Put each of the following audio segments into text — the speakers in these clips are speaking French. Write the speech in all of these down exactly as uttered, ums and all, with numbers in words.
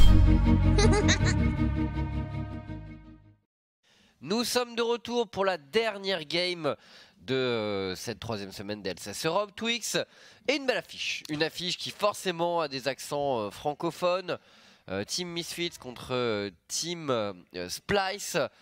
Nous sommes de retour pour la dernière game de euh, cette troisième semaine d'L C S Europe, Twix, et une belle affiche. Une affiche qui forcément a des accents euh, francophones. Euh, Team Misfits contre euh, Team euh, Splice, euh,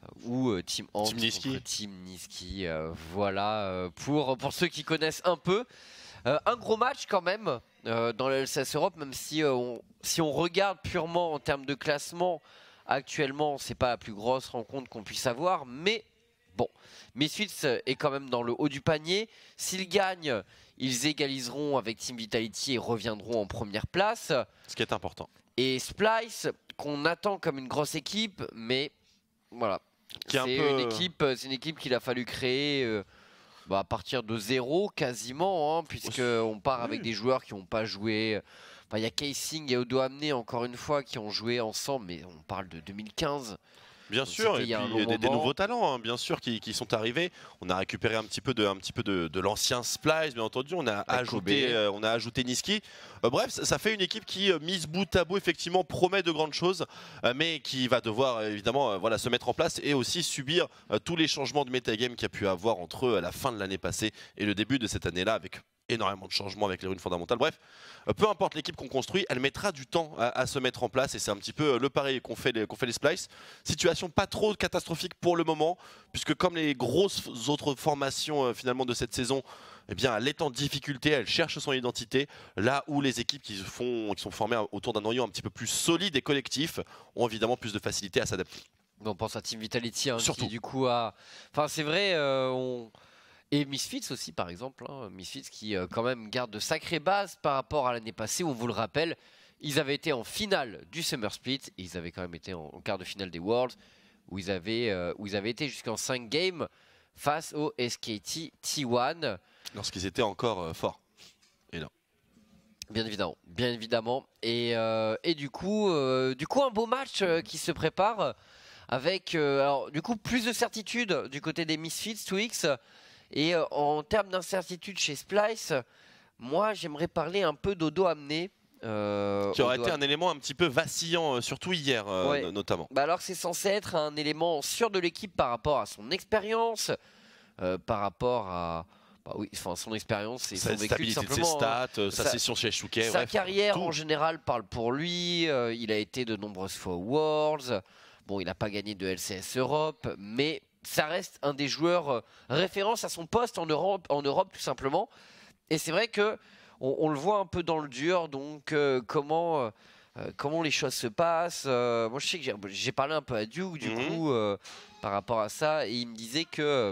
ou euh, Team Ant Team Niski. contre Team Niski. Euh, voilà, euh, pour, pour ceux qui connaissent un peu. Euh, un gros match quand même euh, dans la L C S Europe, même si, euh, on, si on regarde purement en termes de classement, actuellement, c'est pas la plus grosse rencontre qu'on puisse avoir, mais bon, Misfits est quand même dans le haut du panier. S'ils gagnent, ils égaliseront avec Team Vitality et reviendront en première place. Ce qui est important. Et Splice, qu'on attend comme une grosse équipe, mais voilà, c'est peu... une équipe, c'est une équipe qu'il a fallu créer euh, bah, à partir de zéro quasiment, hein, puisqu'on part avec des joueurs qui n'ont pas joué. Enfin, il y a Casing et Odo Amné, encore une fois, qui ont joué ensemble, mais on parle de deux mille quinze. Bien Donc sûr, et il y a puis un des, des moment. nouveaux talents, hein, bien sûr, qui, qui sont arrivés. On a récupéré un petit peu de, un petit peu de, de l'ancien Splice, bien entendu. On a ajouté, euh, on a ajouté Niski. Euh, bref, ça, ça fait une équipe qui, euh, mise bout à bout, effectivement, promet de grandes choses, euh, mais qui va devoir évidemment, euh, voilà, se mettre en place et aussi subir euh, tous les changements de metagame qu'il y a pu avoir entre euh, la fin de l'année passée et le début de cette année-là, avec énormément de changements avec les runes fondamentales. Bref, euh, peu importe l'équipe qu'on construit, elle mettra du temps à, à se mettre en place et c'est un petit peu le pari qu'ont fait, les, qu'ont fait les Splice. Situation pas trop catastrophique pour le moment, puisque comme les grosses autres formations euh, finalement de cette saison, eh bien, elle est en difficulté, elle cherche son identité, là où les équipes qui, font, qui sont formées autour d'un noyau un petit peu plus solide et collectif ont évidemment plus de facilité à s'adapter. On pense à Team Vitality, hein, Surtout. qui du coup a... Enfin, c'est vrai, euh, on... Et Misfits aussi, par exemple. Hein. Misfits qui, euh, quand même, garde de sacrées bases par rapport à l'année passée, où on vous le rappelle, ils avaient été en finale du Summer Split, et ils avaient quand même été en, en quart de finale des Worlds, où ils avaient, euh, où ils avaient été jusqu'en cinq games face au S K T T un. Lorsqu'ils étaient encore euh, forts. Et là. Bien évidemment, bien évidemment. Et, euh, et du coup, euh, du coup, un beau match euh, qui se prépare avec, euh, alors, du coup, plus de certitude du côté des Misfits, Twix. Et euh, en termes d'incertitude chez Splice, moi j'aimerais parler un peu d'Odo Amné. Euh, qui aurait Odo été Am... un élément un petit peu vacillant, euh, surtout hier euh, ouais. notamment. Bah alors c'est censé être un élément sûr de l'équipe par rapport à son expérience, euh, par rapport à bah oui, enfin, son expérience et sa son vécu stabilité tout de ses simplement. stats, Hein. sa, sa session chez Shuke. Sa bref, carrière tout. en général parle pour lui. Euh, il a été de nombreuses fois aux Worlds. Bon, il n'a pas gagné de L C S Europe, mais ça reste un des joueurs euh, référence à son poste en Europe, en Europe tout simplement. Et c'est vrai que on, on le voit un peu dans le dur. Donc euh, comment euh, comment les choses se passent. Euh, moi, je sais que j'ai parlé un peu à Duke du Mm-hmm. coup euh, par rapport à ça, et il me disait que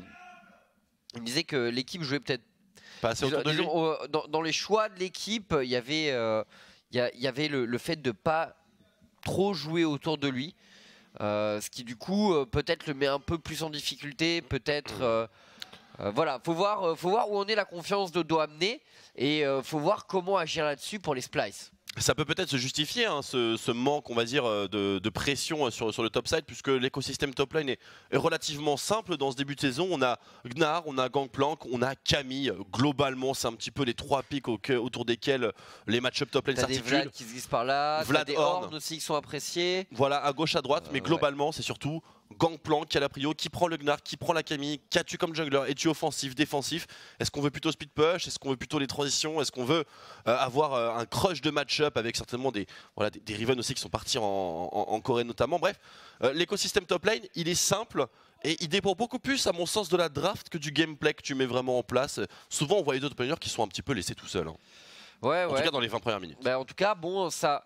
il me disait que l'équipe jouait peut-être pas assez autour de lui. disons, euh, dans, dans les choix de l'équipe, il y avait euh, il y, y avait le, le fait de pas trop jouer autour de lui. Euh, ce qui du coup euh, peut-être le met un peu plus en difficulté, peut-être euh, euh, voilà, faut voir, euh, faut voir où en est la confiance d'Odo Amné et euh, faut voir comment agir là-dessus pour les Splice. Ça peut peut-être se justifier, hein, ce, ce manque, on va dire, de, de pression sur, sur le top side, puisque l'écosystème top lane est, est relativement simple dans ce début de saison. On a Gnar, on a Gangplank, on a Camille. Globalement, c'est un petit peu les trois pics au, autour desquels les match-up top lane s'articulent. T'as des Vlad qui se glissent par là, Vlad des Horn Horn aussi qui sont appréciés. Voilà, à gauche, à droite, Euh, mais ouais. globalement, c'est surtout Gangplank qui a la prio, qui prend le Gnar, qui prend la Camille, qui a tu comme jungler, et tu offensif, défensif. Est-ce qu'on veut plutôt speed push? Est-ce qu'on veut plutôt les transitions? Est-ce qu'on veut euh, avoir euh, un crush de match-up avec certainement des, voilà, des, des Riven aussi qui sont partis en, en, en Corée notamment? Bref, euh, l'écosystème top lane, il est simple. Et il dépend beaucoup plus, à mon sens, de la draft que du gameplay que tu mets vraiment en place. Souvent, on voit les autres players qui sont un petit peu laissés tout seuls. Hein. Ouais, en ouais. tout cas, dans les vingt premières minutes. Bah, en tout cas, bon, ça.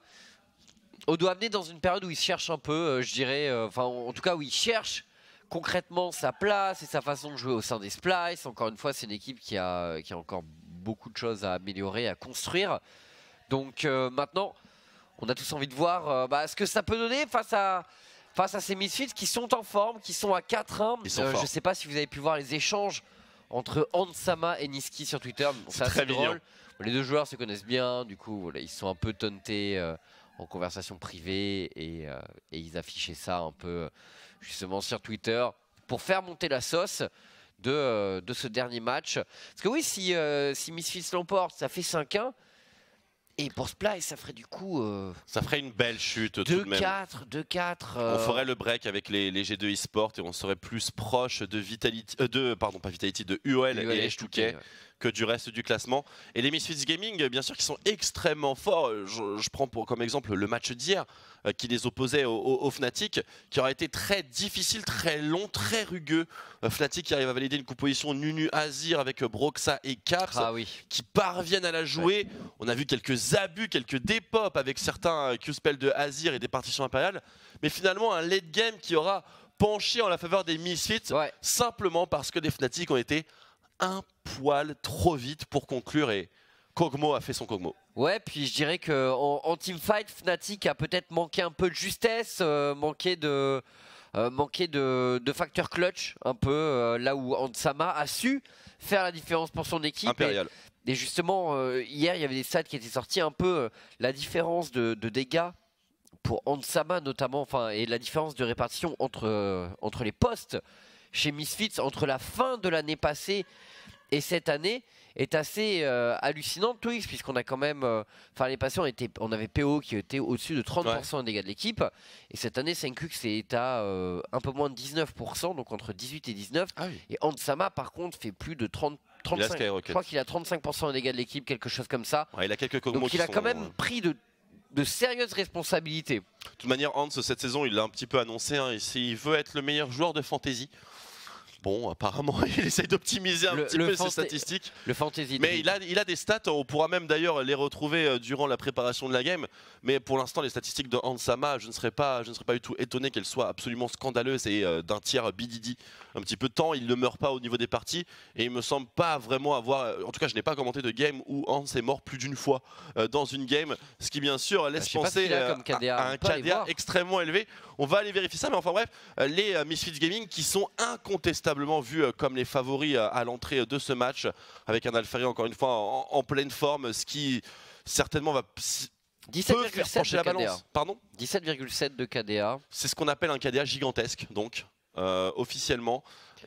Odo Amné dans une période où il se cherche un peu, euh, je dirais, enfin, euh, en tout cas, où il cherche concrètement sa place et sa façon de jouer au sein des Splice. Encore une fois, c'est une équipe qui a, qui a encore beaucoup de choses à améliorer, à construire. Donc euh, maintenant, on a tous envie de voir euh, bah, ce que ça peut donner face à, face à ces Misfits qui sont en forme, qui sont à quatre un. Euh, je ne sais pas si vous avez pu voir les échanges entre Hansama et Niski sur Twitter. Bon, c'est assez drôle. Les deux joueurs se connaissent bien, du coup, voilà, ils sont un peu tauntés euh, en conversation privée et, euh, et ils affichaient ça un peu justement sur Twitter pour faire monter la sauce de, euh, de ce dernier match. Parce que oui, si, euh, si Misfits l'emporte, ça fait cinq un. Et pour Splice, ça ferait du coup... Euh, ça ferait une belle chute tout de même. deux quatre. Euh... On ferait le break avec les, les G deux eSport et on serait plus proche de Vitality, euh, de, pardon pas Vitality, de U O L, U O L et H deux K ouais. que du reste du classement. Et les Misfits Gaming, bien sûr, qui sont extrêmement forts. Je, je prends pour, comme exemple le match d'hier euh, qui les opposait au, au, au Fnatic, qui aurait été très difficile, très long, très rugueux. Euh, Fnatic qui arrive à valider une composition Nunu Azir avec euh, Broxa et Caps, ah, oui. qui parviennent à la jouer. Ouais. On a vu quelques abus, quelques dépop avec certains euh, Q-spells de Azir et des partitions impériales. Mais finalement, un late game qui aura penché en la faveur des Misfits, ouais. simplement parce que les Fnatic ont été un poil trop vite pour conclure et Kog'Maw a fait son Kog'Maw. Ouais, puis je dirais que en, en teamfight, Fnatic a peut-être manqué un peu de justesse, euh, manqué de euh, manqué de, de facteur clutch un peu, euh, là où Handsama a su faire la différence pour son équipe. Impérial. Et, et justement, euh, hier, il y avait des stats qui étaient sortis un peu euh, la différence de, de dégâts pour Handsama notamment, enfin, et la différence de répartition entre, euh, entre les postes chez Misfits entre la fin de l'année passée et cette année est assez euh, hallucinante, Twix, puisqu'on a quand même, enfin euh, l'année passée on, était, on avait P O qui était au-dessus de trente pour cent ouais. des dégâts de l'équipe, et cette année Senkux est à euh, un peu moins de dix-neuf pour cent, donc entre dix-huit et dix-neuf, ah oui. et Handsama par contre fait plus de trente, trente-cinq, je crois qu'il a trente-cinq pour cent des dégâts de l'équipe, quelque chose comme ça. Ouais, il a quelques donc il a sont, quand même euh... pris de de sérieuses responsabilités. De toute manière, Hans, cette saison, il l'a un petit peu annoncé, hein, il veut être le meilleur joueur de fantasy. Bon, apparemment, il essaye d'optimiser un le, petit le peu ses statistiques. Le fantasy. Mais il a, il a des stats, on pourra même d'ailleurs les retrouver durant la préparation de la game. Mais pour l'instant, les statistiques de Handsama, je ne serais pas, je ne serais pas du tout étonné qu'elles soient absolument scandaleuses et euh, d'un tiers B D D. Un petit peu de temps, il ne meurt pas au niveau des parties. Et il me semble pas vraiment avoir... En tout cas, je n'ai pas commenté de game où Hans est mort plus d'une fois euh, dans une game. Ce qui, bien sûr, laisse bah, penser euh, K D A, à un K D A extrêmement élevé. On va aller vérifier ça. Mais enfin bref, les euh, Misfits Gaming qui sont incontestables vu comme les favoris à l'entrée de ce match, avec un Alphari encore une fois en, en pleine forme, ce qui certainement va peut faire pencher la balance. Pardon, dix-sept virgule sept de K D A. C'est ce qu'on appelle un K D A gigantesque, donc euh, officiellement.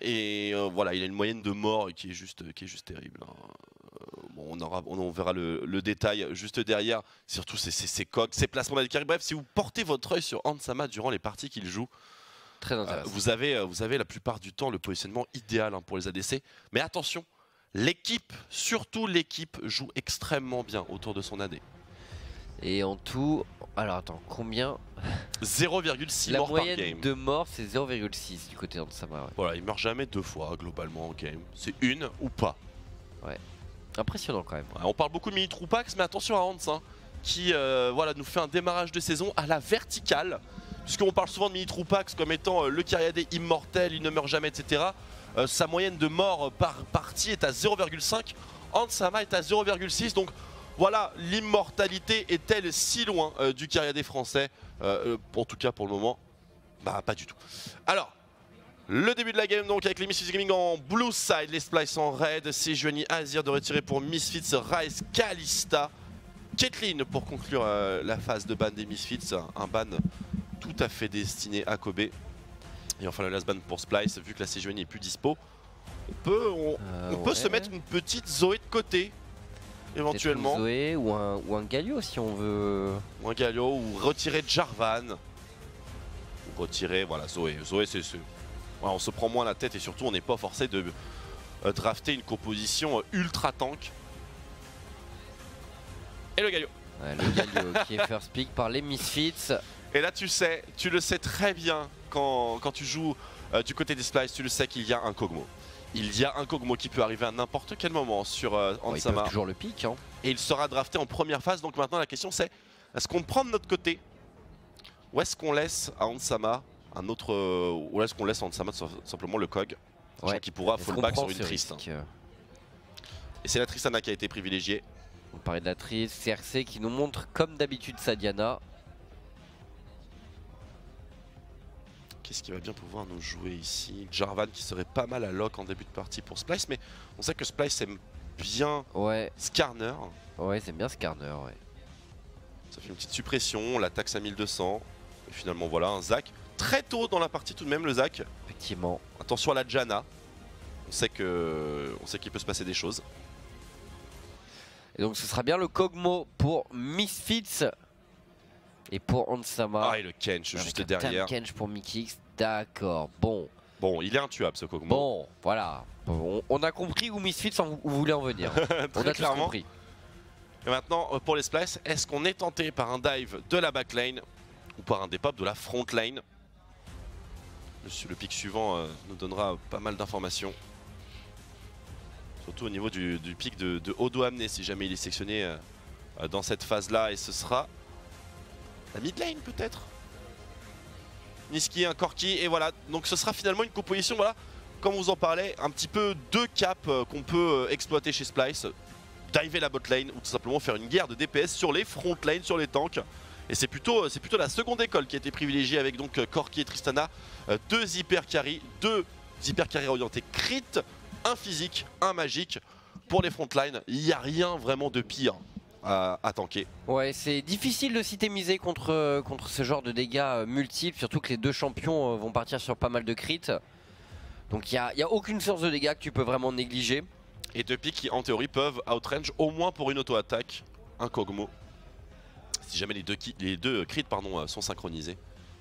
Et euh, voilà, il a une moyenne de mort qui est juste, qui est juste terrible. Hein. Bon, on, aura, on, on verra le, le détail juste derrière. Surtout ses coques, ses placements d'Alphari. Bref, si vous portez votre œil sur Handsama durant les parties qu'il joue, très intéressant. Euh, vous, avez, vous avez la plupart du temps le positionnement idéal hein, pour les A D C. Mais attention, l'équipe, surtout l'équipe, joue extrêmement bien autour de son A D. Et en tout, alors attends, combien zéro virgule six morts par game. La moyenne de morts, c'est zéro virgule six du côté d'Handsama. Ouais. Voilà, il meurt jamais deux fois globalement en game. C'est une ou pas. Ouais, impressionnant quand même. Ouais, on parle beaucoup de mini-Troupax, mais attention à Hans, hein, qui euh, voilà, nous fait un démarrage de saison à la verticale. Puisqu'on parle souvent de mini-Troupax comme étant euh, le Kyriadé immortel, il ne meurt jamais, et cetera. Euh, sa moyenne de mort par partie est à zéro virgule cinq. Handsama est à zéro virgule six. Donc voilà, l'immortalité est-elle si loin euh, du Kyriadé français euh, En tout cas pour le moment, bah pas du tout. Alors, le début de la game donc avec les Misfits Gaming en blue side, les Splice en red, Sejuani Azir de retirer pour Misfits, Ryze, Kalista, Caitlyn pour conclure euh, la phase de ban des Misfits, un ban tout à fait destiné à Kobe. Et enfin le last ban pour Splice, vu que la Sejuani n'est plus dispo, on peut, on, euh, on peut ouais. se mettre une petite Zoé de côté, éventuellement. Une Zoé ou un, ou un Galio si on veut. Ou un Galio, ou retirer Jarvan. Ou retirer, voilà, Zoé. Zoé c'est... Voilà, on se prend moins la tête et surtout on n'est pas forcé de euh, drafter une composition euh, ultra tank. Et le Galio. Ouais, le Galio qui est first pick par les Misfits. Et là tu sais, tu le sais très bien quand, quand tu joues euh, du côté des Splice, tu le sais qu'il y a un Kog'Maw. Il y a un Kog'Maw qui peut arriver à n'importe quel moment sur euh, Handsama. Oh, toujours le pick. Hein. Et il sera drafté en première phase. Donc maintenant la question c'est, est-ce qu'on prend de notre côté ou est-ce qu'on laisse à Handsama un autre, euh, ou est-ce qu'on laisse à Handsama simplement le Kog ouais. qui pourra fallback sur une Triste. Et c'est la Tristana qui a été privilégiée. On parlait de la Triste, C R C qui nous montre comme d'habitude sa Diana. Qu'est-ce qui va bien pouvoir nous jouer ici? Jarvan qui serait pas mal à lock en début de partie pour Splice, mais on sait que Splice aime bien ouais. Skarner. Ouais, c'est bien Skarner, ouais. Ça fait une petite suppression, on l'attaque à mille deux cents. Et finalement voilà, un Zac. Très tôt dans la partie tout de même le Zac. Effectivement. Attention à la Janna. On sait que, on sait qu'il peut se passer des choses. Et donc ce sera bien le Kog'Maw pour Misfits. Et pour Hansama. Ah, et le Kench juste derrière. Kench pour Mikix, d'accord. Bon. Bon, il est intuable ce Kog'Maw. Bon, voilà. On, on a compris où Misfits en, où voulait en venir. On a clairement. tous compris. Et maintenant, pour les splices, est-ce qu'on est tenté par un dive de la backlane ou par un dépop de la front lane? Le, le pic suivant euh, nous donnera pas mal d'informations. Surtout au niveau du, du pic de, de Odo Amné, si jamais il est sectionné euh, dans cette phase-là. Et ce sera la mid lane peut-être. Nisqy, un Corki, et voilà. Donc ce sera finalement une composition, voilà, comme vous en parlez, un petit peu deux caps euh, qu'on peut euh, exploiter chez Splyce. Diver la bot lane ou tout simplement faire une guerre de D P S sur les front lane, sur les tanks. Et c'est plutôt, c'est plutôt la seconde école qui a été privilégiée avec donc Corki et Tristana. Euh, deux hyper carry, deux hyper carry orientés crit, un physique, un magique. Pour les front lines, il n'y a rien vraiment de pire à, à tanker. Ouais, c'est difficile de s'itemiser contre, contre ce genre de dégâts multiples, surtout que les deux champions vont partir sur pas mal de crits. Donc il n'y a, a aucune source de dégâts que tu peux vraiment négliger. Et deux pics qui en théorie peuvent outrange au moins pour une auto-attaque un Kog'Maw. Si jamais les deux, les deux crits pardon, sont synchronisés,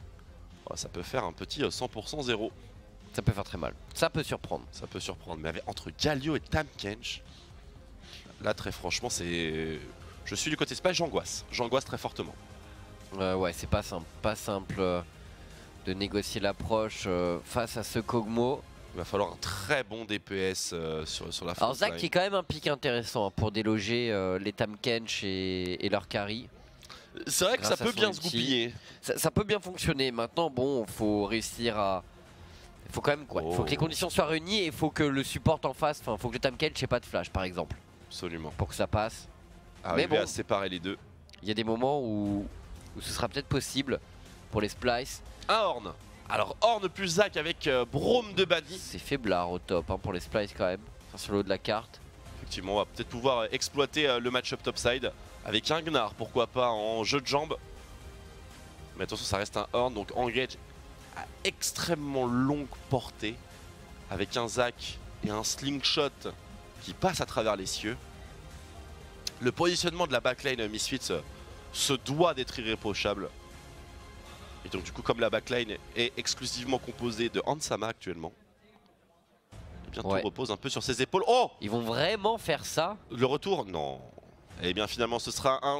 ça peut faire un petit cent pour cent zéro. Ça peut faire très mal, ça peut surprendre. Ça peut surprendre, mais avec, entre Galio et Tahm Kench, là très franchement c'est... Je suis du côté Spy, j'angoisse, j'angoisse très fortement. Euh, ouais, c'est pas simple, pas simple euh, de négocier l'approche euh, face à ce Kog'Maw. Il va falloir un très bon D P S euh, sur, sur la front. Alors Zac qui est quand même un pic intéressant hein, pour déloger euh, les Tahm Kench et, et leur carry. C'est vrai que ça peut bien se goupiller. Ça, ça peut bien fonctionner. Maintenant, bon, faut réussir à... Il faut quand même quoi. Il oh. faut que les conditions soient réunies et il faut que le support en face, enfin, il faut que le Tahm Kench ait pas de flash par exemple. Absolument. Pour que ça passe. Arriver Mais bon, à séparer les deux. Il y a des moments où, où ce sera peut-être possible pour les splices. Un Horn. Alors Horn plus Zac avec euh, Braum de Badi. C'est faiblard au top hein, pour les splices quand même, enfin, sur le haut de la carte. Effectivement, on va peut-être pouvoir euh, exploiter euh, le match-up topside avec un Gnar, pourquoi pas en jeu de jambes. Mais attention, ça reste un Horn, donc engage à extrêmement longue portée avec un Zac et un slingshot qui passe à travers les cieux. Le positionnement de la backlane Misfits euh, se doit d'être irréprochable. Et donc du coup, comme la backline est exclusivement composée de Hansama actuellement, et bien ouais. tout repose un peu sur ses épaules. Oh! Ils vont vraiment faire ça? Le retour? Non. Et bien finalement ce sera un...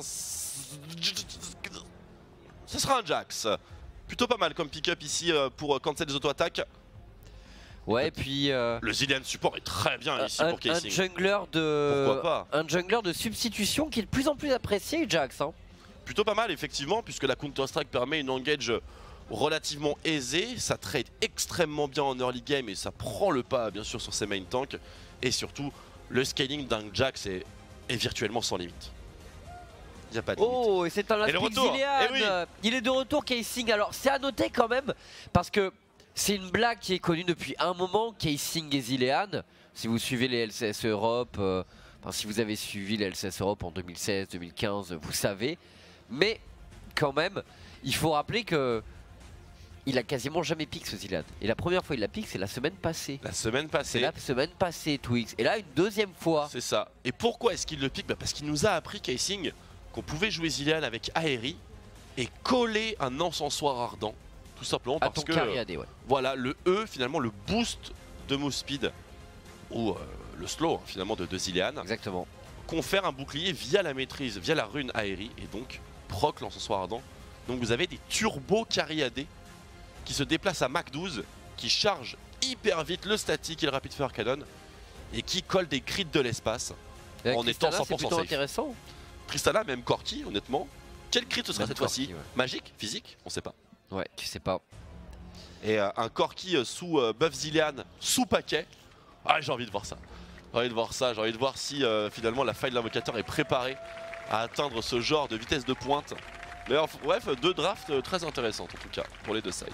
Ce sera un Jax. Plutôt pas mal comme pick-up ici pour cancel les auto-attaques. Ouais, et puis... Euh, le Zilean support est très bien ici un, pour Casing. Un jungler de... Pourquoi pas? Un jungler de substitution qui est de plus en plus apprécié, Jax. Hein. Plutôt pas mal effectivement, puisque la Counter-Strike permet une engage relativement aisée. Ça trade extrêmement bien en early game et ça prend le pas bien sûr sur ses main tanks. Et surtout, le scaling d'un Jax est, est virtuellement sans limite. Il n'y a pas de limite. Oh, et c'est un last pick Zilean. Eh oui. Il est de retour, Casing. Alors c'est à noter quand même, parce que c'est une blague qui est connue depuis un moment, Casing et Zilean. Si vous suivez les L C S Europe, euh, enfin si vous avez suivi les L C S Europe en deux mille seize deux mille quinze, vous savez. Mais quand même, il faut rappeler que il a quasiment jamais pique ce Zilean. Et la première fois il l'a pique, c'est la semaine passée. La semaine passée. C'est la semaine passée, Twix. Et là, une deuxième fois. C'est ça. Et pourquoi est-ce qu'il le pique? Bah parce qu'il nous a appris, Casing, qu'on pouvait jouer Zilean avec Aérie et coller un encensoir ardent. Tout simplement parce à ton que cariadé, ouais. Voilà, le E, finalement, le boost de move speed, ou euh, le slow, hein, finalement, de, de Zilean. Exactement. Confère un bouclier via la maîtrise, via la rune Aérie, et donc proc l'encensoir ardent. Donc vous avez des turbo cariadés qui se déplacent à Mach douze, qui chargent hyper vite le statique et le rapid fire cannon, et qui collent des crits de l'espace en étant cent pour cent safe. Intéressant. Tristana, même Corki, honnêtement. Quel crit ce sera cette fois-ci? Ouais. Magique? Physique? On sait pas. Ouais, tu sais pas. Et euh, un Corki euh, sous euh, buff Zilean, sous paquet. Ah, j'ai envie de voir ça. J'ai envie de voir ça. J'ai envie de voir si euh, finalement la faille de l'invocateur est préparée à atteindre ce genre de vitesse de pointe. Mais euh, bref, deux drafts euh, très intéressantes en tout cas pour les deux sides.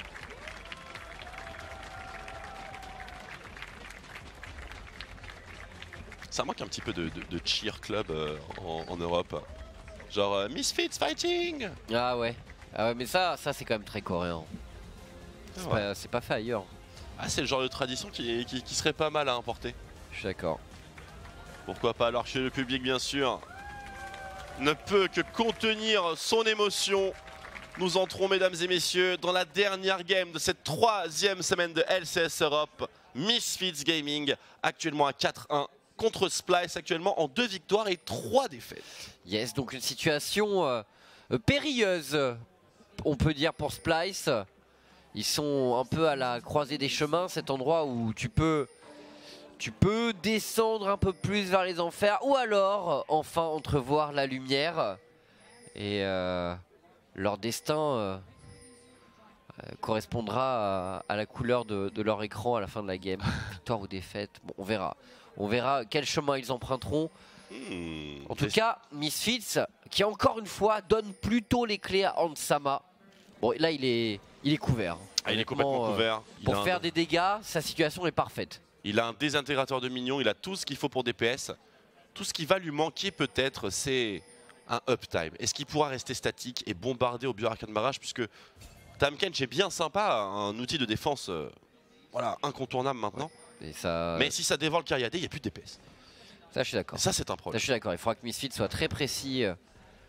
Ça manque un petit peu de, de, de cheer club euh, en, en Europe. Genre euh, Misfits fighting. Ah ouais. Ah ouais, mais ça, ça c'est quand même très coréen. C'est ouais. pas, pas fait ailleurs. Ah, c'est le genre de tradition qui, qui, qui serait pas mal à importer. Je suis d'accord. Pourquoi pas alors que le public bien sûr ne peut que contenir son émotion. Nous entrons mesdames et messieurs dans la dernière game de cette troisième semaine de L C S Europe. Misfits Gaming actuellement à quatre un contre Splyce actuellement en deux victoires et trois défaites. Yes, donc une situation euh, périlleuse on peut dire pour Splyce. Ils sont un peu à la croisée des chemins, cet endroit où tu peux, tu peux descendre un peu plus vers les enfers ou alors enfin entrevoir la lumière. Et euh, leur destin euh, euh, correspondra à, à la couleur de, de leur écran à la fin de la game. Victoire ou défaite, bon, on verra. On verra quel chemin ils emprunteront. Mmh, en tout cas, Misfits, qui encore une fois donne plutôt les clés à Handsama. Bon, là, il est, il est couvert. Ah, il est complètement euh, couvert. Il pour faire un... des dégâts, sa situation est parfaite. Il a un désintégrateur de minions, il a tout ce qu'il faut pour D P S. Tout ce qui va lui manquer peut-être, c'est un uptime. Est-ce qu'il pourra rester statique et bombarder au Bioarcane Barrage, puisque Tahm-Kench est bien sympa, un outil de défense euh, voilà, incontournable maintenant. Ouais. Et ça... Mais si ça dévore le Cariade, il n'y a plus de D P S. Ça, je suis d'accord. Ça, c'est un problème. Ça, je suis d'accord. Il faudra que Misfits soit très précis euh,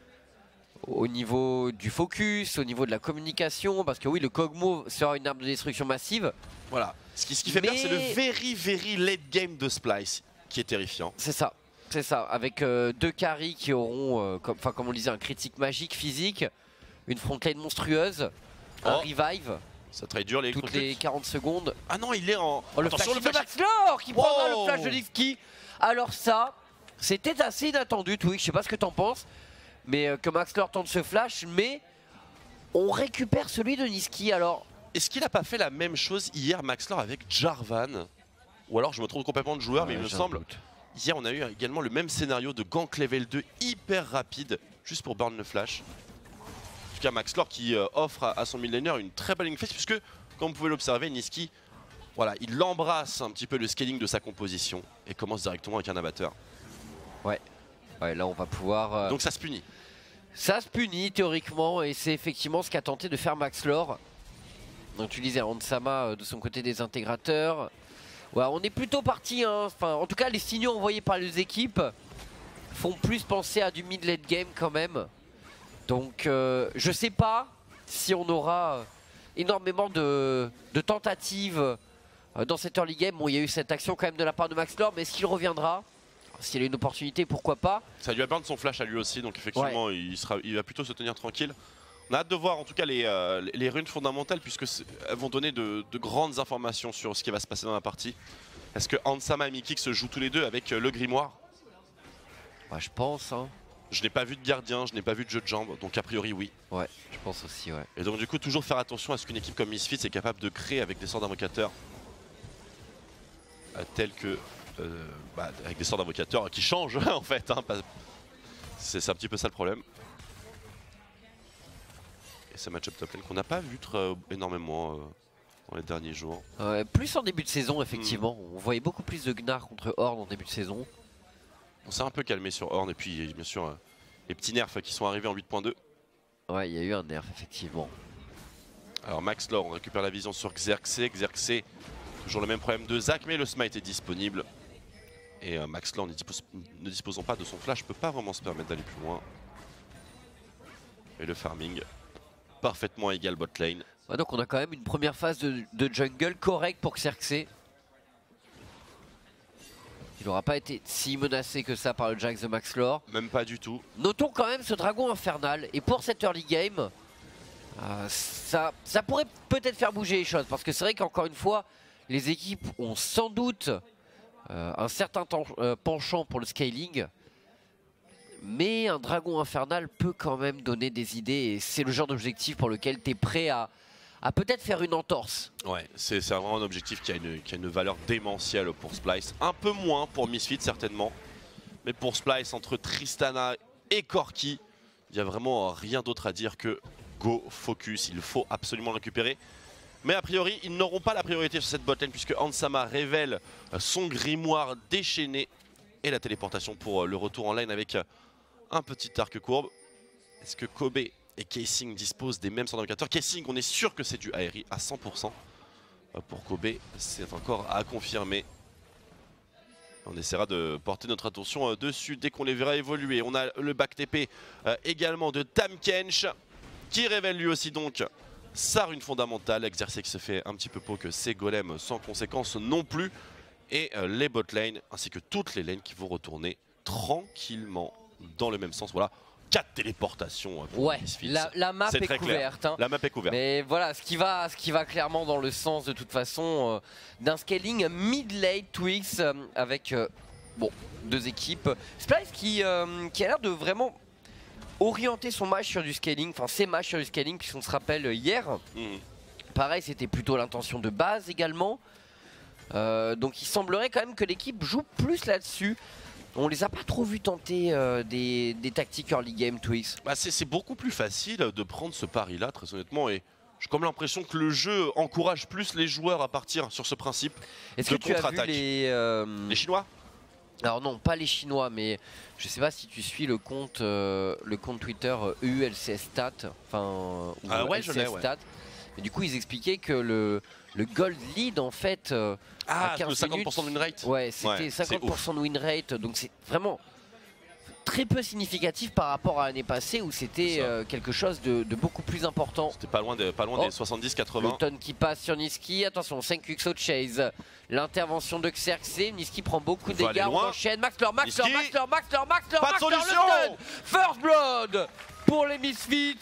au niveau du focus, au niveau de la communication, parce que oui, le Kog'Maw sera une arme de destruction massive. Voilà. Ce qui, ce qui fait Mais... peur, c'est le very, very late game de Splyce, qui est terrifiant. C'est ça. C'est ça. Avec euh, deux carries qui auront, euh, comme, comme on le disait, un critique magique, physique, une frontline monstrueuse, oh. un revive. Ça trade dur les toutes les quarante secondes. Ah non, il est en. Oh, le Attention, flash le de Maxlor qui wow. prendra le flash de Nisqy. Alors ça, c'était assez inattendu, Twix. Je sais pas ce que t'en penses, mais euh, que Maxlor tente ce flash, mais on récupère celui de Nisqy. Alors, est-ce qu'il a pas fait la même chose hier, Maxlor, avec Jarvan? Ou alors je me trompe complètement de joueur, ouais, mais il me semble. Doute. Hier, on a eu également le même scénario de gank level deux hyper rapide, juste pour burn le flash. En tout cas, Maxlor qui euh, offre à, à son mid laner une très belle face, puisque, comme vous pouvez l'observer, Nisqy, voilà, il embrasse un petit peu le scaling de sa composition et commence directement avec un abatteur. Ouais, ouais, là on va pouvoir. Euh... Donc ça se punit. Ça se punit théoriquement, et c'est effectivement ce qu'a tenté de faire Maxlor. Donc tu disais Handsama euh, de son côté des intégrateurs. Ouais, on est plutôt parti, hein. Enfin, en tout cas, les signaux envoyés par les équipes font plus penser à du mid-late game quand même. Donc, euh, je sais pas si on aura énormément de, de tentatives euh, dans cette early game. Bon, il y a eu cette action quand même de la part de Maxlor, mais est-ce qu'il reviendra? S'il a une opportunité, pourquoi pas? Ça lui a burn son flash à lui aussi, donc effectivement, ouais. il, sera, il va plutôt se tenir tranquille. On a hâte de voir en tout cas les, euh, les runes fondamentales, puisque elles vont donner de, de grandes informations sur ce qui va se passer dans la partie. Est-ce que Handsama et Mikix se jouent tous les deux avec euh, le grimoire? Bah, je pense. Hein. Je n'ai pas vu de gardien, je n'ai pas vu de jeu de jambes, donc a priori oui. Ouais, je pense aussi, ouais. Et donc du coup, toujours faire attention à ce qu'une équipe comme Misfits est capable de créer avec des sorts d'invocateurs. Euh, tels que... Euh, bah, avec des sorts d'invocateurs qui changent en fait. Hein, c'est un petit peu ça le problème. Ce match-up top lane qu'on n'a pas vu très, énormément euh, dans les derniers jours. Euh, plus en début de saison, effectivement. Mm. On voyait beaucoup plus de Gnar contre Ornn en début de saison. On s'est un peu calmé sur Ornn et puis bien sûr euh, les petits nerfs qui sont arrivés en huit point deux. Ouais, il y a eu un nerf, effectivement. Alors Maxlor, on récupère la vision sur Xerxes. Xerxes, toujours le même problème de Zac, mais le smite est disponible. Et euh, Maxlor, ne, dispose, ne disposant pas de son flash, peut pas vraiment se permettre d'aller plus loin. Et le farming parfaitement égal bot lane. Ouais, donc on a quand même une première phase de, de jungle correcte pour Xerxes. Il n'aura pas été si menacé que ça par le Jax de Maxlor. Même pas du tout. Notons quand même ce dragon infernal. Et pour cette early game, euh, ça, ça pourrait peut-être faire bouger les choses. Parce que c'est vrai qu'encore une fois, les équipes ont sans doute euh, un certain temps, euh, penchant pour le scaling. Mais un dragon infernal peut quand même donner des idées et c'est le genre d'objectif pour lequel tu es prêt à, à peut-être faire une entorse. Ouais, c'est vraiment un objectif qui a, une, qui a une valeur démentielle pour Splyce. Un peu moins pour Misfits certainement. Mais pour Splyce, entre Tristana et Corki, il n'y a vraiment rien d'autre à dire que go focus. Il faut absolument le récupérer. Mais a priori, ils n'auront pas la priorité sur cette botlane puisque Handsama révèle son grimoire déchaîné. Et la téléportation pour le retour en lane avec un petit arc courbe. Est-ce que Kobe et Casing disposent des mêmes sorts d'indicateurs? Casing, on est sûr que c'est du A R I à cent pour cent. Pour Kobe, c'est encore à confirmer. On essaiera de porter notre attention dessus dès qu'on les verra évoluer. On a le back T P euh, également de Tamkench qui révèle lui aussi donc sa rune fondamentale. Exercer qui se fait un petit peu poke ses golems sans conséquence non plus. Et euh, les bot lanes ainsi que toutes les lanes qui vont retourner tranquillement dans le même sens. Voilà, quatre téléportations. Pour ouais, la, la map est, est couverte. Hein. La map est couverte. Mais voilà, ce qui va, ce qui va clairement dans le sens de toute façon euh, d'un scaling mid-late Twix euh, avec euh, bon, deux équipes. Splyce qui, euh, qui a l'air de vraiment orienter son match sur du scaling, enfin ses matchs sur du scaling, puisqu'on se rappelle hier. Mmh. Pareil, c'était plutôt l'intention de base également. Euh, donc il semblerait quand même que l'équipe joue plus là-dessus. On les a pas trop vus tenter euh, des, des tactiques early game Twix. Bah c'est beaucoup plus facile de prendre ce pari-là, très honnêtement. Et j'ai comme l'impression que le jeu encourage plus les joueurs à partir sur ce principe. Est-ce que tu as vu les, euh... les Chinois? Alors non, pas les Chinois, mais je sais pas si tu suis le compte, euh, le compte Twitter euh, E U L C S Stat, enfin ou ah ouais, L C S ouais. Stat. Et du coup, ils expliquaient que le, le gold lead en fait. Euh, ah, le cinquante pour cent de win rate. Ouais, c'était ouais, cinquante pour cent de win rate, donc c'est vraiment très peu significatif par rapport à l'année passée où c'était euh, quelque chose de, de beaucoup plus important. C'était pas loin, de, pas loin oh. des soixante-dix quatre-vingts. Le ton qui passe sur Nisqy, attention, cinq Q X O chase. L'intervention de Xerxes, Nisqy prend beaucoup de dégâts, on enchaîne. Max Lore, Max Lore, Max Lore, Max Lore, Max Lore, pas de solution. First Blood pour les Misfits.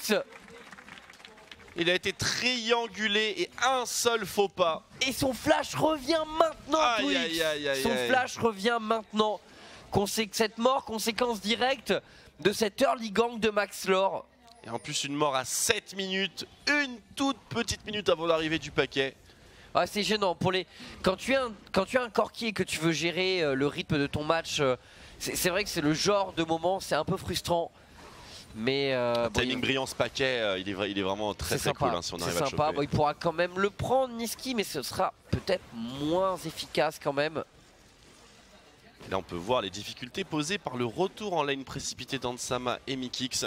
Il a été triangulé et un seul faux pas. Et son flash revient maintenant, aïe, aïe, aïe, aïe, Son aïe. flash revient maintenant. Consé cette mort, conséquence directe de cette early gang de Max Lore. Et en plus une mort à sept minutes, une toute petite minute avant l'arrivée du paquet. Ah, c'est gênant. Pour les... quand, tu as un... quand tu as un Corki et que tu veux gérer euh, le rythme de ton match, euh, c'est vrai que c'est le genre de moment, c'est un peu frustrant. Mais euh, un timing bon, il... brillant ce paquet, euh, il, est vrai, il est vraiment très très cool hein, si on arrive à le choper. Bon, il pourra quand même le prendre Nisqy, mais ce sera peut-être moins efficace quand même. Et là on peut voir les difficultés posées par le retour en lane précipité d'Ansama et Mikix.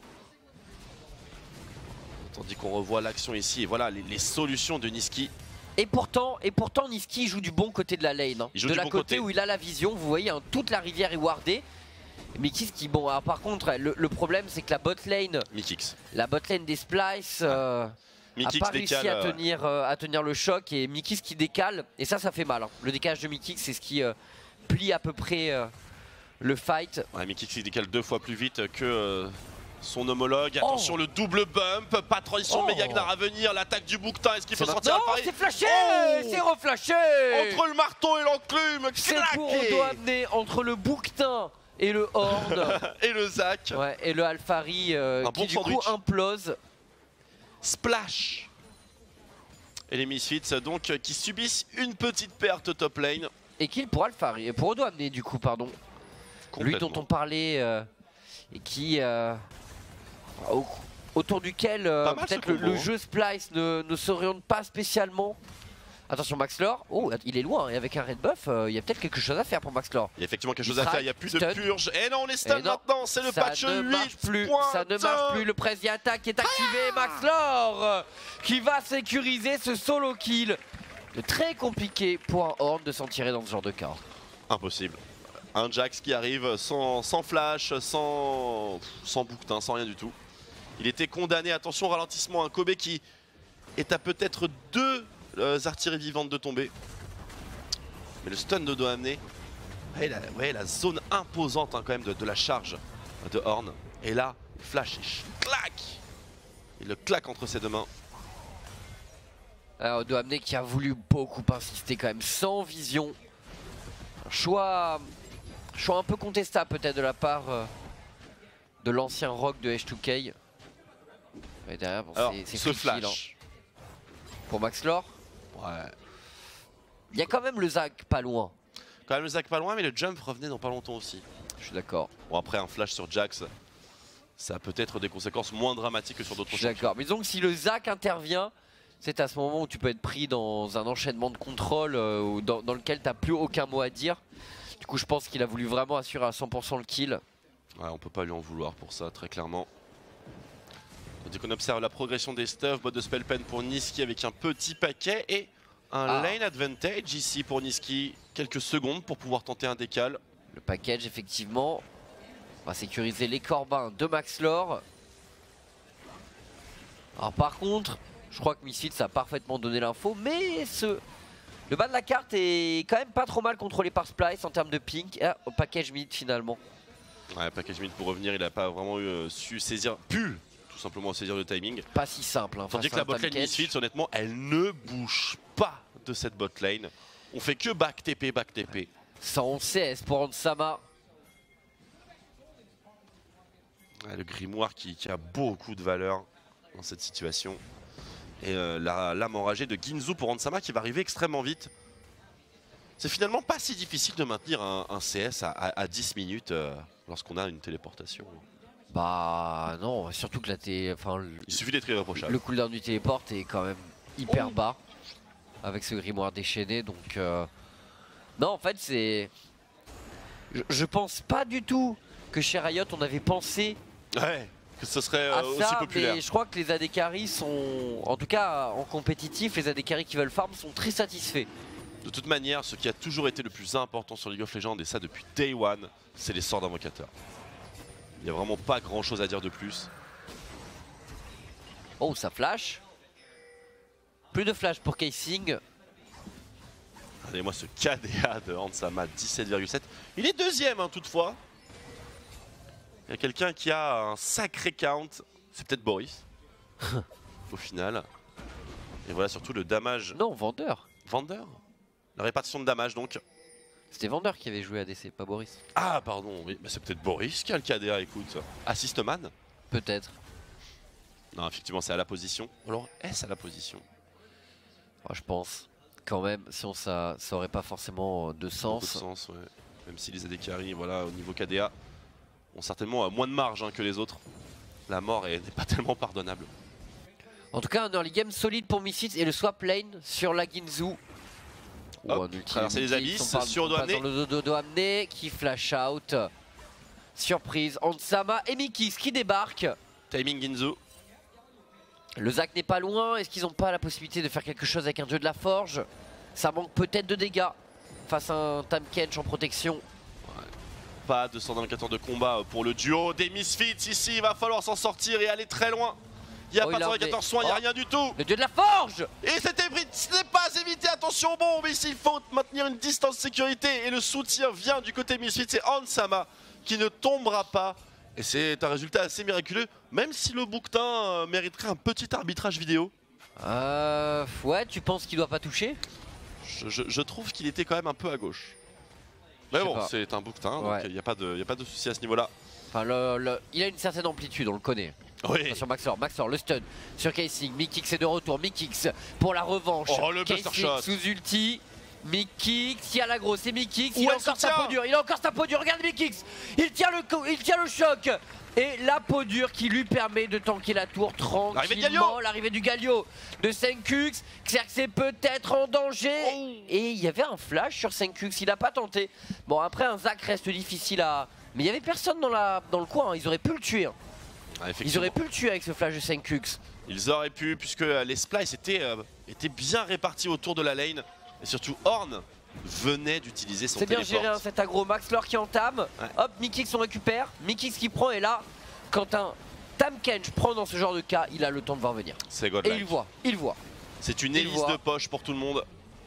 Tandis qu'on revoit l'action ici et voilà les, les solutions de Nisqy. Et pourtant, et pourtant Nisqy joue du bon côté de la lane. Hein. Il joue de du la bon côté, côté où il a la vision, vous voyez, hein, toute la rivière est wardée. Mikix qui, bon, alors, par contre, le, le problème c'est que la bot lane, Mikix. la bot lane des Splice, euh, Mikix a pas réussi décale, à tenir, euh, à tenir le choc et Mikix qui décale. Et ça, ça fait mal. Hein. Le décalage de Mikix, c'est ce qui euh, plie à peu près euh, le fight. Ouais, Mikix il décale deux fois plus vite que euh, son homologue. Oh. Attention, le double bump, pas de transition, oh. Mega Gnar à venir, l'attaque du bouquetin. Est-ce qu'il faut sortir Non, c'est flashé, oh. c'est reflashé. Entre le marteau et l'enclume, c'est pour on doit amener entre le bouquetin et le Horde et le Zac ouais, et le Alphari euh, qui bon du sandwich. Coup implose. Splash. Et les Misfits donc qui subissent une petite perte top lane. Et kill pour Alphari, pour Odo amener du coup pardon. Lui dont on parlait euh, et qui euh, au, autour duquel euh, peut-être le, le jeu Splice ne, ne s'oriente pas spécialement. Attention Max Lore, oh il est loin et avec un red buff, euh, il y a peut-être quelque chose à faire pour Max Lore. Il y a effectivement quelque chose à faire, il n'y a plus de purge. Et non on est stun maintenant, c'est le patch huit plus, ça ne marche plus, le press attaque est activé, ah Max Lore euh, qui va sécuriser ce solo kill. Très compliqué pour un Horde de s'en tirer dans ce genre de cas. Impossible. Un Jax qui arrive sans, sans flash, sans, sans bouquetin, sans rien du tout. Il était condamné, attention ralentissement, un Kobe qui est à peut-être deux euh, artilleries vivantes de tomber. Mais le stun de doit amener. Ouais, la, ouais, la zone imposante hein, quand même de, de la charge de Horn. Et là, flash, il claque. Il le claque entre ses deux mains. Alors doit amener qui a voulu beaucoup insister quand même, sans vision. Choix, choix un peu contestable peut-être de la part euh, de l'ancien rock de H deux K. Et derrière, bon, c'est ce flash. Hein. Pour Max Lore. Ouais. Il y a quand même le Zac pas loin. Quand même le Zac pas loin, mais le jump revenait dans pas longtemps aussi. Je suis d'accord. Bon après un flash sur Jax, ça a peut-être des conséquences moins dramatiques que sur d'autres. Je suis d'accord. Mais disons que si le Zac intervient, c'est à ce moment où tu peux être pris dans un enchaînement de contrôle euh, dans, dans lequel tu n'as plus aucun mot à dire. Du coup, je pense qu'il a voulu vraiment assurer à cent pour cent le kill. Ouais, on peut pas lui en vouloir pour ça, très clairement. Tandis qu'on observe la progression des stuffs, bot de spell pen pour Nisqy avec un petit paquet et un ah. lane advantage ici pour Nisqy. Quelques secondes pour pouvoir tenter un décal. Le package, effectivement, va sécuriser les corbins de Maxlore. Alors par contre, je crois que Misfits a parfaitement donné l'info, mais ce... le bas de la carte est quand même pas trop mal contrôlé par Splyce en termes de ping. Ah, au package mid finalement. Ouais, package mid pour revenir, il n'a pas vraiment eu, euh, su saisir, pu tout simplement saisir le timing. Pas si simple. Hein, Tandis que la botlane Misfits, honnêtement, elle ne bouge pas de cette botlane. On fait que back T P, back T P. cent onze C S pour Hansama. Ouais, le grimoire qui, qui a beaucoup de valeur dans cette situation. Et euh, la lame enragée de Ginzu pour Hansama qui va arriver extrêmement vite. C'est finalement pas si difficile de maintenir un, un C S à, à, à dix minutes euh, lorsqu'on a une téléportation. Bah non, surtout que la t... enfin, le... Il suffit d'être irréprochable. Le cooldown du téléport est quand même hyper oh. bas avec ce grimoire déchaîné, donc euh... non, en fait c'est, je, je pense pas du tout que chez Riot on avait pensé ouais, que ce serait euh, à aussi ça, populaire. mais je crois que les A D carry sont, en tout cas en compétitif, les A D carry qui veulent farm sont très satisfaits. De toute manière, ce qui a toujours été le plus important sur League of Legends, et ça depuis Day One, c'est les sorts d'invocateurs. Il n'y a vraiment pas grand chose à dire de plus. Oh, ça flash. Plus de flash pour Casing. Regardez-moi ce K D A de Hansama, dix-sept virgule sept. Il est deuxième hein, toutefois. Il y a quelqu'un qui a un sacré count. C'est peut-être Boris. Au final. Et voilà surtout le damage. Non, Vendeur. Vendeur. La répartition de damage donc. C'était Vendeur qui avait joué A D C, pas Boris. Ah pardon, oui, bah, c'est peut-être Boris qui a le K D A, écoute. Assistman. Peut-être. Non, effectivement c'est à la position. Alors est-ce à la position? Oh, je pense. Quand même, sinon ça, ça aurait pas forcément de sens. De sens ouais. Même si les A D carry, voilà, au niveau K D A, ont certainement moins de marge hein, que les autres. La mort n'est pas tellement pardonnable. En tout cas, un early game solide pour Misfits et le swap lane sur la Ginzu. Oh, traverser les abysses, sur Doamné. Dans le dos de Doamné qui flash out. Surprise, Hansama et Mikix qui débarquent. Timing Ginzu. Le Zac n'est pas loin. Est-ce qu'ils n'ont pas la possibilité de faire quelque chose avec un dieu de la forge? Ça manque peut-être de dégâts face à un Tahm Kench en protection. Ouais. Pas de cent vingt-quatre heures de combat pour le duo des Misfits ici. Il va falloir s'en sortir et aller très loin. Il n'y a oh, pas de cent vingt-quatorze soins, il n'y a oh. rien du tout. Le dieu de la forge. Et cet ébris, ce n'est pas évité, attention bon, mais ici il faut maintenir une distance de sécurité. Et le soutien vient du côté Misfits, c'est Hansama qui ne tombera pas. Et c'est un résultat assez miraculeux, même si le bouquetin euh, mériterait un petit arbitrage vidéo. Euh... Ouais, tu penses qu'il doit pas toucher? je, je, je trouve qu'il était quand même un peu à gauche. Mais bon, c'est un bouquetin, donc il ouais. n'y a pas de, y a pas de souci à ce niveau-là. Enfin, le, le, il a une certaine amplitude, on le connaît. Oui. Sur Maxlore, Maxlore, le stun sur Casing, Mikix est de retour, Mikix pour la revanche. Oh, le buster shot sous ulti, Mikix, il y a la grosse, c'est Mikix, il a encore sa peau dure, il a encore sa peau dure, regarde Mikix, il tient le, il tient le choc. Et la peau dure qui lui permet de tanker la tour tranquillement. L'arrivée du Galio de Senkux. Xerxes est peut-être en danger. Oh. Et il y avait un flash sur Senkux, il n'a pas tenté. Bon, après, un Zac reste difficile à... Mais il n'y avait personne dans, la... dans le coin, hein. Ils auraient pu le tuer. Hein. Ah, ils auraient pu le tuer avec ce flash de Senkux. Ils auraient pu, puisque les splices étaient, euh, étaient bien répartis autour de la lane. Et surtout, Ornn venait d'utiliser son téléport. C'est bien géré hein, cet aggro. Maxlore qui entame. Ouais. Hop, Mikix on récupère. Mikix qui prend et là, quand un Tahm Kench prend dans ce genre de cas, il a le temps de voir venir. C'est godlike. Et il voit, il voit. C'est une hélice de poche pour tout le monde.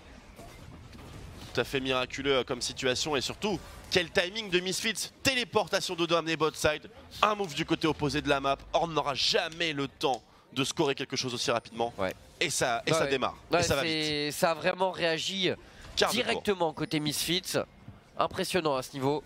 Tout à fait miraculeux comme situation et surtout, quel timing de Misfits. Téléportation de Doamné bot side. Un move du côté opposé de la map. Ornn n'aura jamais le temps de scorer quelque chose aussi rapidement. Ouais. Et ça, et ouais, ça ouais. démarre. Ouais, et ça va vite. Ça a vraiment réagi Quart directement côté Misfits. Impressionnant à ce niveau.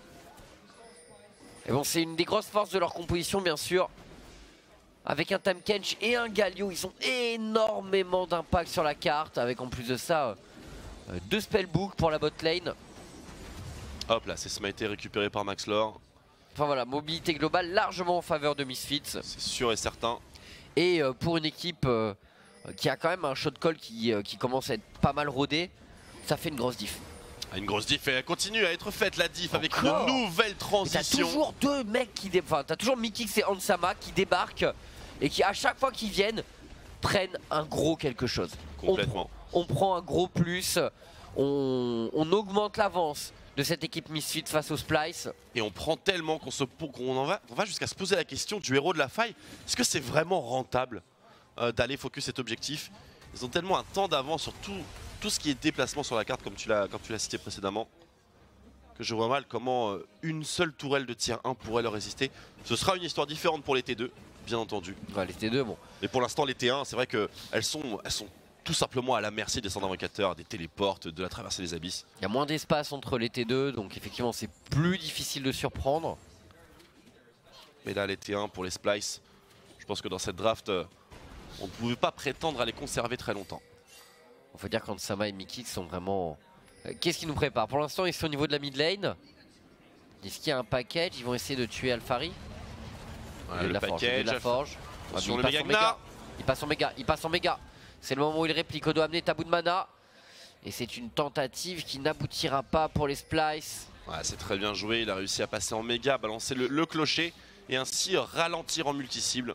Et bon, c'est une des grosses forces de leur composition, bien sûr. Avec un Tahm Kench et un Galio, ils ont énormément d'impact sur la carte. Avec en plus de ça, euh, deux spellbooks pour la bot lane. Hop là, c'est smité récupéré par Maxlore. Enfin voilà, mobilité globale largement en faveur de Misfits. C'est sûr et certain. Et euh, pour une équipe euh, qui a quand même un shot call qui, euh, qui commence à être pas mal rodé, ça fait une grosse diff. Une grosse diff et elle continue à être faite la diff avec une nouvelle transition. T'as toujours deux mecs qui débarquent, enfin t'as toujours Mikix et Hansama qui débarquent et qui à chaque fois qu'ils viennent prennent un gros quelque chose. Complètement. on prend un gros plus, on, on augmente l'avance de cette équipe Misfits face au Splice. Et on prend tellement qu'on se, qu'on en va, on va jusqu'à se poser la question du héros de la faille. Est-ce que c'est vraiment rentable euh, d'aller focus cet objectif? Ils ont tellement un temps d'avance sur tout, tout ce qui est déplacement sur la carte, comme tu l'as cité précédemment, que je vois mal comment euh, une seule tourelle de tier un pourrait leur résister. Ce sera une histoire différente pour les T deux, bien entendu. Ouais, les T deux, bon. Mais pour l'instant, les T un, c'est vrai qu'elles sont, elles sont tout simplement à la merci des centres invocateurs, des téléportes, de la traversée des abysses. Il y a moins d'espace entre les T deux, donc effectivement c'est plus difficile de surprendre. Mais là, les T un pour les Splice, je pense que dans cette draft, euh, on ne pouvait pas prétendre à les conserver très longtemps. On faut dire qu'Ansama et Mickey sont vraiment... Euh, Qu'est-ce qu'ils nous préparent? Pour l'instant, ils sont au niveau de la mid lane. Est-ce qu'il y a un package? Ils vont essayer de tuer Alphari. Voilà, il le la forge, package. il la forge. Ah, Sur il, le passe méga en méga. Gnar. il passe en méga, il passe en méga. C'est le moment où il réplique, on doit amener tabou de mana. Et c'est une tentative qui n'aboutira pas pour les Splice. Ouais, c'est très bien joué, il a réussi à passer en méga, balancer le, le clocher et ainsi ralentir en multi-cible.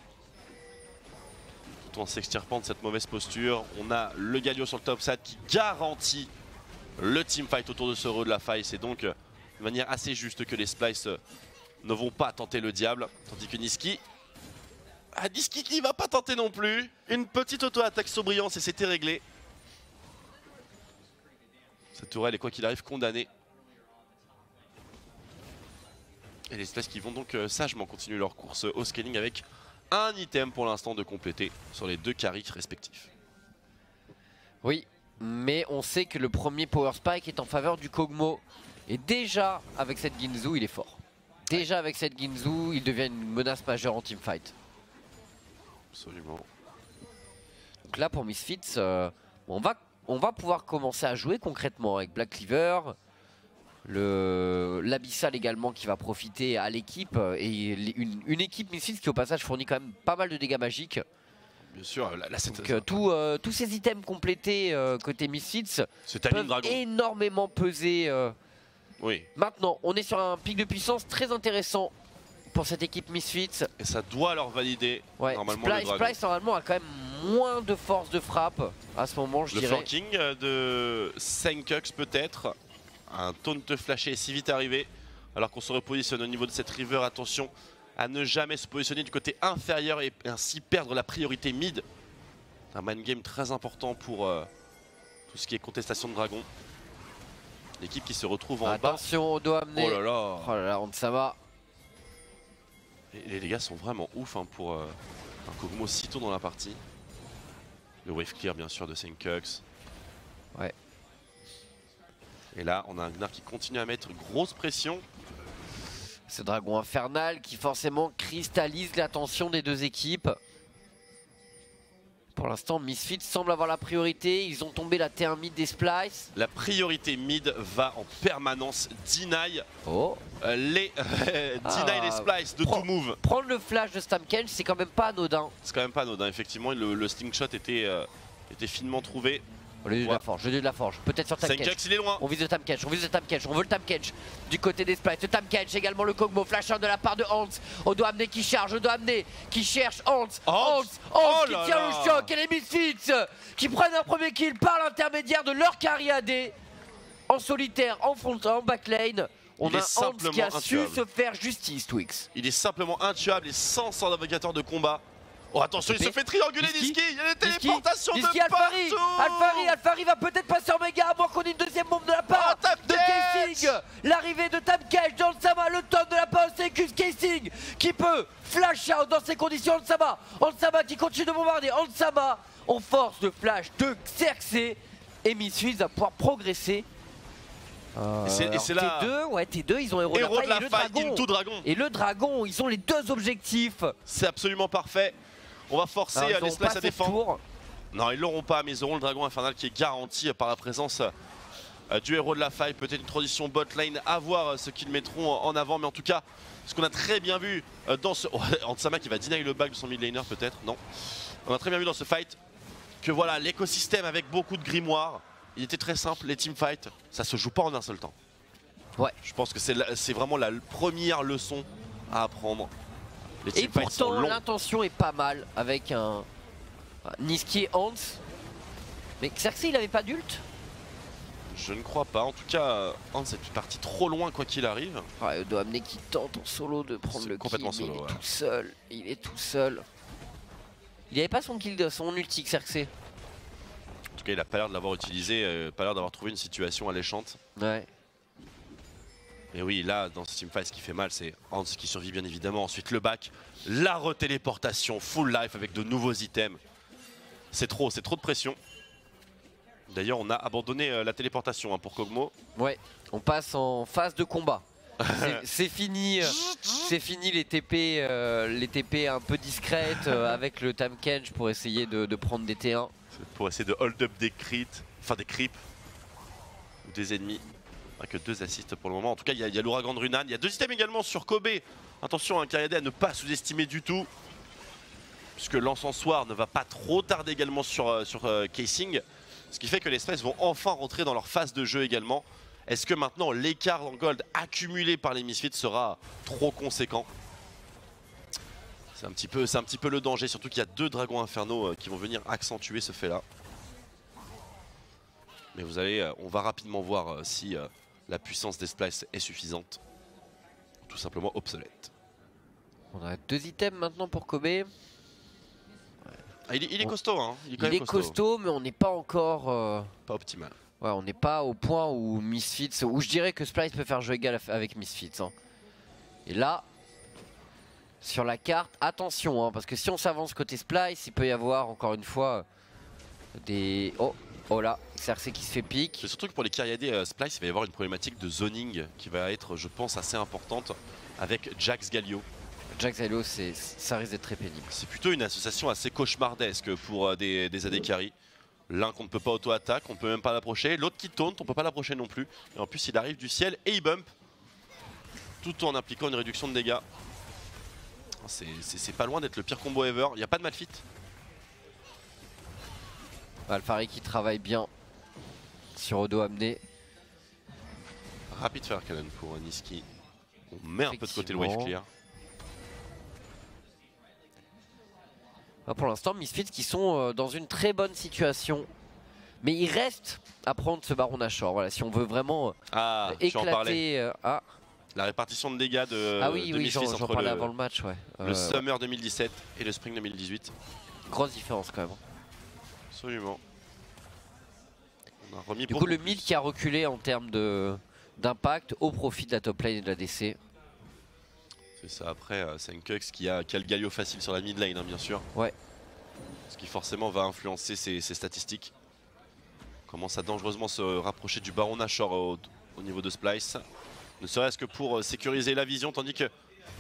Tout en s'extirpant de cette mauvaise posture, on a le Galio sur le top side qui garantit le teamfight autour de ce héros de la faille. C'est donc de manière assez juste que les Splice ne vont pas tenter le diable, tandis que Nisqy... Ah, Nisqy qui va pas tenter non plus. Une petite auto-attaque sur Brillance et c'était réglé. Cette tourelle est quoi qu'il arrive condamnée. Et les Splice qui vont donc euh, sagement continuer leur course au scaling avec un item pour l'instant de compléter sur les deux carries respectifs. Oui, mais on sait que le premier Power Spike est en faveur du Kog'Maw. Et déjà, avec cette Guinsoo, il est fort. Déjà, avec cette Guinsoo, il devient une menace majeure en teamfight. Absolument. Donc là, pour Misfits, euh, on, va, on va pouvoir commencer à jouer concrètement avec Black Cleaver. L'Abyssal également qui va profiter à l'équipe. Et une, une équipe Misfits qui, au passage, fournit quand même pas mal de dégâts magiques. Bien sûr, là, là c'est Donc, euh, tout, euh, tous ces items complétés euh, côté Misfits peuvent Dragon. énormément peser. Euh. Oui. Maintenant, on est sur un pic de puissance très intéressant pour cette équipe Misfits. Et ça doit leur valider ouais. normalement Splice, le Dragon. Splice normalement a quand même moins de force de frappe à ce moment, je le dirais. Le flanking de Senkux peut-être. Un taunt flashé si vite arrivé. Alors qu'on se repositionne au niveau de cette river. Attention à ne jamais se positionner du côté inférieur et ainsi perdre la priorité mid. Un mind game très important pour euh, tout ce qui est contestation de dragon. L'équipe qui se retrouve en Attention, bas. Attention, on doit amener. Oh là là. Oh là là, Hansama. Les, les dégâts sont vraiment ouf hein, pour euh, un Kog'Maw si tôt dans la partie. Le wave clear bien sûr de Senkux. Ouais. Et là, on a un Gnar qui continue à mettre grosse pression. Ce dragon infernal qui forcément cristallise l'attention des deux équipes. Pour l'instant, Misfits semble avoir la priorité. Ils ont tombé la T un mid des Splice. La priorité mid va en permanence deny oh. euh, les, euh, ah, deny les Splice de tout move. Prendre le flash de Stamkench, c'est quand même pas anodin. C'est quand même pas anodin. Effectivement, le, le slingshot était, euh, était finement trouvé. Le dieu de la forge, le dieu de la forge, peut-être sur Tamekench. Senkux, il est loin. On vise le Tamekench, on vise le Tamekench, on veut le Tamekench du côté des Splice. Le Tamekench, également le Kog'Maw, flash de la part de Hans. On doit amener qui charge, on doit amener qui cherche Hans. Hans, Hans, Hans oh qui là tient là. le choc et les Misfits qui prennent un premier kill par l'intermédiaire de leur carry A D en solitaire, en front, en back-lane. On il a est Hans qui a intuable. su se faire justice, Twix. Il est simplement intuable et sans sang d'invocateur de combat. Oh attention, il se fait trianguler Nisqy. Il y a des téléportations de Alphari. partout. Alphari, Alphari va peut-être passer en méga à moins qu'on ait une deuxième bombe de la part oh, de Casing. L'arrivée de Tamekench dans le Sama, le tonne de la part de Senkux. Casing qui peut flash out dans ces conditions. Hansama, Hansama qui continue de bombarder. Hansama, on force le flash de Xerxes et Misfits va pouvoir progresser. Euh, et c'est là T deux, ouais T deux, ils ont héros, héros de la faille, faille, et, le dragon. tout dragon. Et le dragon, ils ont les deux objectifs. C'est absolument parfait. On va forcer Alors, les Splice à défendre. Tour. Non, ils l'auront pas, mais ils auront le dragon infernal qui est garanti par la présence euh, du héros de la faille. Peut-être une transition bot lane, à voir euh, ce qu'ils mettront en avant. Mais en tout cas, ce qu'on a très bien vu euh, dans ce... Oh, Hansama qui va deny le back de son mid laner peut-être, non. On a très bien vu dans ce fight que voilà, l'écosystème avec beaucoup de grimoires, il était très simple, les teamfights, ça se joue pas en un seul temps. Ouais. Je pense que c'est vraiment la première leçon à apprendre. Les et pourtant l'intention est pas mal avec un Nisqy et Hans. Mais Xerxes il avait pas d'ult? Je ne crois pas. En tout cas, Hans est parti trop loin quoi qu'il arrive. Ouais, Odoamne qui tente en solo de prendre le complètement kill, solo, il est ouais. tout seul. Il est tout seul. Il avait pas son kill de son ulti Xerxes. En tout cas, il a pas l'air de l'avoir utilisé, euh, pas l'air d'avoir trouvé une situation alléchante. Ouais. Et oui, là, dans ce teamfight, ce qui fait mal, c'est Hans qui survit bien évidemment. Ensuite, le back, la retéléportation, full life avec de nouveaux items. C'est trop, c'est trop de pression. D'ailleurs, on a abandonné euh, la téléportation hein, pour Kog'Maw. Ouais, on passe en phase de combat. C'est fini, euh, c'est fini les T P, euh, les T P un peu discrètes euh, avec le Tahm-Kench pour essayer de, de prendre des T un. Pour essayer de hold up des crits, enfin des creeps ou des ennemis. Pas que deux assists pour le moment. En tout cas, il y a, a l'ouragan de Runan. Il y a deux items également sur Kobe. Attention, un Cariadé à ne pas sous-estimer du tout. Puisque l'encensoir ne va pas trop tarder également sur, euh, sur euh, Casing. Ce qui fait que les Spice vont enfin rentrer dans leur phase de jeu également. Est-ce que maintenant l'écart en gold accumulé par les Misfits sera trop conséquent? C'est un petit peu, c'est un petit peu le danger, surtout qu'il y a deux dragons infernaux euh, qui vont venir accentuer ce fait-là. Mais vous allez, euh, on va rapidement voir euh, si euh, la puissance des Splice est suffisante. Tout simplement obsolète. On a deux items maintenant pour Kobe. Ah, il, est, il est costaud, hein. Il est, quand il même est costaud. costaud, mais on n'est pas encore. Euh... Pas optimal. Ouais, on n'est pas au point où Misfits, où je dirais que Splice peut faire jeu égal avec Misfits. Hein. Et là, sur la carte, attention, hein, parce que si on s'avance côté Splice, il peut y avoir encore une fois des. Oh, oh là, Xerxes qui se fait pique. C'est surtout que pour les Kyriadés euh, Splice, il va y avoir une problématique de zoning qui va être, je pense, assez importante avec Jax Galio. Jax Galio, ça risque d'être très pénible. C'est plutôt une association assez cauchemardesque pour euh, des, des A D carry. L'un qu'on ne peut pas auto-attaque, on ne peut même pas l'approcher. L'autre qui taunt, on ne peut pas l'approcher non plus. Et en plus, il arrive du ciel et il bump. Tout en impliquant une réduction de dégâts. C'est pas loin d'être le pire combo ever. Il n'y a pas de malfit. Alphari qui travaille bien sur Odoamne. Rapide faire cannon pour Niski. On met un peu de côté le wave clear. Pour l'instant, Misfits qui sont dans une très bonne situation. Mais il reste à prendre ce Baron Nashor. Voilà, si on veut vraiment ah, éclater. Euh, ah. La répartition de dégâts de, ah oui, de oui, Misfits j'en entre parlais le, avant le match. Ouais. le euh, Summer deux mille dix-sept et le Spring deux mille dix-huit. Grosse différence quand même. Absolument. On a remis du coup, le mid qui a reculé en termes d'impact au profit de la top lane et de la D C. C'est ça, après, euh, Senkux qui a, qui a le Galio facile sur la mid lane, hein, bien sûr. Ouais. Ce qui forcément va influencer ses, ses statistiques. Commence à dangereusement se rapprocher du Baron Nashor au, au niveau de Splice. Ne serait-ce que pour euh, sécuriser la vision, tandis que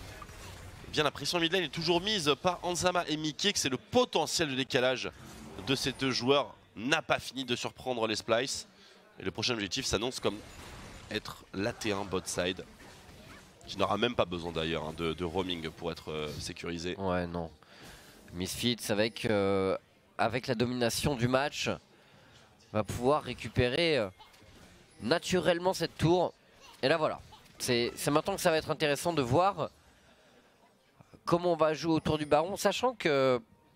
eh bien, la pression mid lane est toujours mise par Hanzama et Mickey, que c'est le potentiel de décalage de ces deux joueurs n'a pas fini de surprendre les Splice. Et le prochain objectif s'annonce comme être la T un bot side. Qui n'aura même pas besoin d'ailleurs hein, de, de roaming pour être euh, sécurisé. Ouais, non. Misfits avec, euh, avec la domination du match va pouvoir récupérer euh, naturellement cette tour. Et là voilà. C'est maintenant que ça va être intéressant de voir comment on va jouer autour du Baron, sachant que...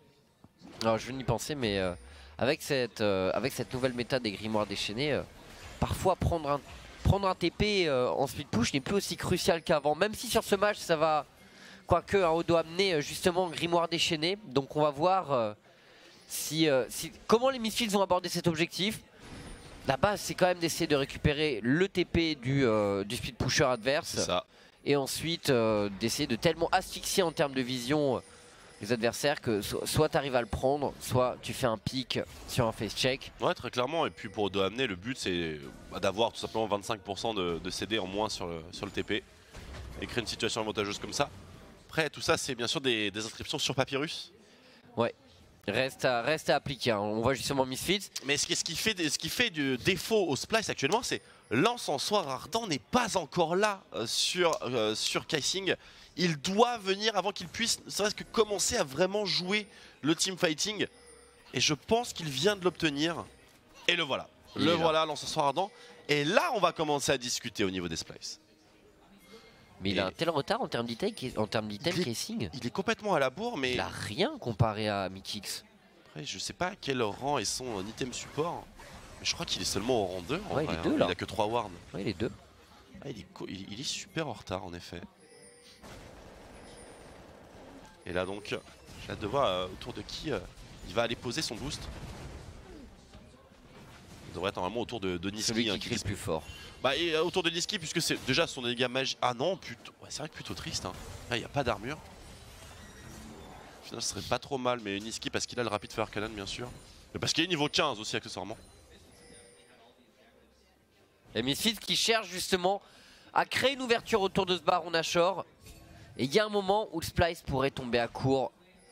Alors je viens d'y penser, mais euh, avec, cette, euh, avec cette nouvelle méta des grimoires déchaînés, euh, parfois prendre un... Prendre un T P euh, en speed push n'est plus aussi crucial qu'avant, même si sur ce match ça va, quoique un Odoamne justement grimoire déchaîné. Donc on va voir euh, si, euh, si, comment les Misfits vont aborder cet objectif. La base c'est quand même d'essayer de récupérer le T P du, euh, du speed pusher adverse. Ça. Et ensuite euh, d'essayer de tellement asphyxier en termes de vision euh, les adversaires que so soit tu arrives à le prendre, soit tu fais un pic sur un face check. Ouais, très clairement. Et puis pour Odoamne, le but c'est d'avoir tout simplement vingt-cinq pour cent de, de C D en moins sur le, sur le T P et créer une situation avantageuse comme ça. Après, tout ça, c'est bien sûr des, des inscriptions sur Papyrus. Ouais, reste à, reste à appliquer. Hein. On voit justement Misfits. Mais ce qui, ce qui fait, ce qui fait du défaut au Splice actuellement, c'est l'encensoir ardent n'est pas encore là euh, sur, euh, sur Casing. Il doit venir avant qu'il puisse, ne serait-ce que commencer à vraiment jouer le teamfighting. Et je pense qu'il vient de l'obtenir. Et le voilà. Il le voilà, l'encensoir ardent. Et là, on va commencer à discuter au niveau des Splice. Mais il et a un tel retard en termes d'item casing. Il est complètement à la bourre, mais... Il a rien comparé à Mikix. Après, je sais pas à quel rang est son item support. Mais je crois qu'il est seulement au rang deux. En ouais, vrai, il est deux hein. là. Il a que trois wards. Ouais, il est deux. Ah, il, est il, il est super en retard en effet. Et là donc, j'ai hâte de voir euh, autour de qui euh, il va aller poser son boost. Il devrait être normalement autour de, de Nisqy. Celui qui hein, crie le plus fort. Bah et euh, autour de Nisqy puisque c'est déjà son dégâts magiques. Ah non, plutôt... ouais, c'est vrai que plutôt triste. Hein. Là il n'y a pas d'armure. Au final ce serait pas trop mal, mais Nisqy parce qu'il a le Rapid Fire Cannon bien sûr. Et parce qu'il est niveau quinze aussi accessoirement. Et Misfits qui cherche justement à créer une ouverture autour de ce baron Nashor. Et il y a un moment où le Splice pourrait tomber à court.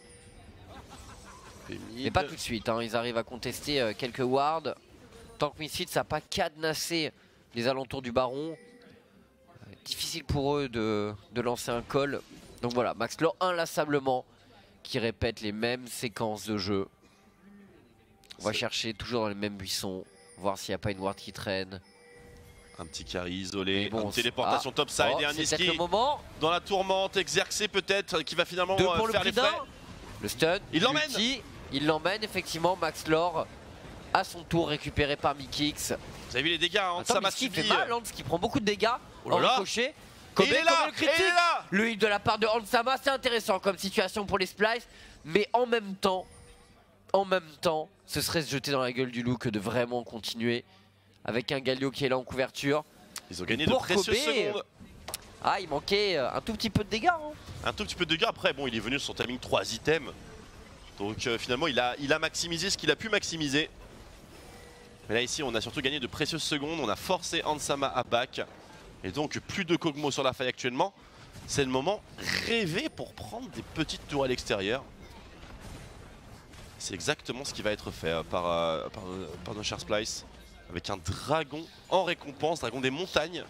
Mais pas tout de suite, hein. Ils arrivent à contester euh, quelques wards. Tant que Misfits n'a pas cadenassé les alentours du baron, euh, difficile pour eux de, de lancer un call. Donc voilà, Maxlore inlassablement qui répète les mêmes séquences de jeu. On va chercher toujours dans les mêmes buissons, voir s'il n'y a pas une ward qui traîne. Un petit carry isolé, bon, une téléportation ah, topside oh, et un Nisqy le moment. dans la tourmente, exercé peut-être, qui va finalement Deux pour euh, le faire les frais. Le stun, il l'emmène. Il l'emmène effectivement, Maxlore à son tour récupéré par Mikix. Vous avez vu les dégâts, hein, Attends, ça m'a Misky subi. fait mal, Hans qui prend beaucoup de dégâts Oh là en là. ricochet. Et il est là, le critique. et il est là. Le hit de la part de Hansama, c'est intéressant comme situation pour les Splice, mais en même temps, en même temps, ce serait se jeter dans la gueule du loup que de vraiment continuer avec un Galio qui est là en couverture. Ils ont gagné Pour de précieuses Kobe, secondes. Ah, il manquait un tout petit peu de dégâts. Hein. Un tout petit peu de dégâts. Après, bon, il est venu sur son timing trois items. Donc euh, finalement, il a, il a maximisé ce qu'il a pu maximiser. Mais là, ici, on a surtout gagné de précieuses secondes. On a forcé Hansama à back. Et donc, plus de Kog'Maw sur la faille actuellement. C'est le moment rêvé pour prendre des petites tours à l'extérieur. C'est exactement ce qui va être fait par, euh, par, euh, par nos chers Splice. Avec un dragon en récompense, dragon des montagnes.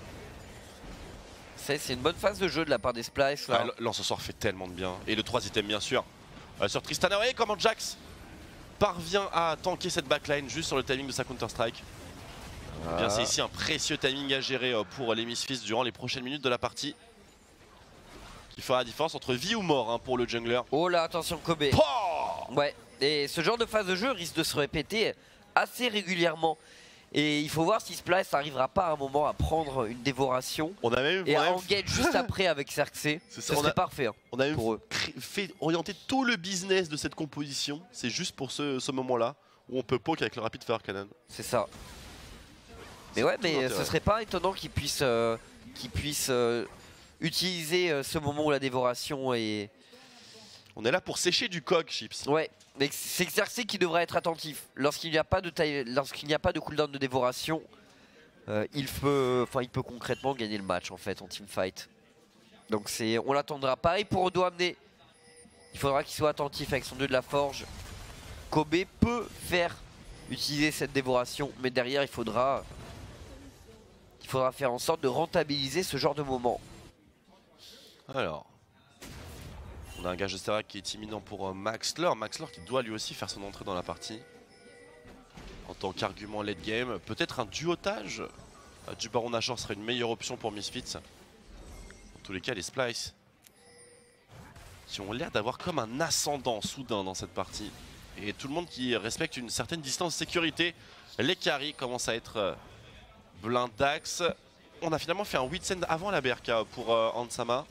C'est une bonne phase de jeu de la part des Splice. Ah, L'encensoir fait tellement de bien. Et le trois item bien sûr. Euh, sur Tristana, vous voyez comment Jax parvient à tanker cette backline juste sur le timing de sa Counter-Strike. Ah. Bien, c'est ici un précieux timing à gérer pour les Misfits durant les prochaines minutes de la partie. Qui fera la différence entre vie ou mort hein, pour le jungler. Oh là, attention Kobe. Pouah ouais, et ce genre de phase de jeu risque de se répéter assez régulièrement. Et il faut voir si Splice arrivera pas à un moment à prendre une dévoration on a même, et on a à même... engage juste après avec Xerxes. Ce serait a... parfait hein, on a même pour eux. fait orienter tout le business de cette composition. C'est juste pour ce, ce moment-là où on peut poke avec le Rapid Fire Cannon. C'est ça. Mais ouais, mais ce serait pas étonnant qu'ils puissent, euh, qu'ils puissent euh, utiliser euh, ce moment où la dévoration est... On est là pour sécher du cog, Chips. Ouais, mais c'est Xerxes qui devrait être attentif. Lorsqu'il n'y a pas de taille, lorsqu'il n'y a pas de cooldown de dévoration, euh, il peut, enfin, il peut concrètement gagner le match en fait en teamfight. Donc c'est, on l'attendra. Pareil pour Odo amener. Il faudra qu'il soit attentif avec son deux de la forge. Kobe peut faire utiliser cette dévoration, mais derrière il faudra, il faudra faire en sorte de rentabiliser ce genre de moment. Alors. On a un gage de Sterak qui est imminent pour euh, Maxlore. Maxlore qui doit lui aussi faire son entrée dans la partie. En tant qu'argument late game. Peut-être un duotage euh, du Baron Nashor serait une meilleure option pour Misfits. En tous les cas, les Splice qui ont l'air d'avoir comme un ascendant soudain dans cette partie. Et tout le monde qui respecte une certaine distance de sécurité. Les carries commencent à être euh, blindax. On a finalement fait un huit send avant la B R K pour euh, Hansama.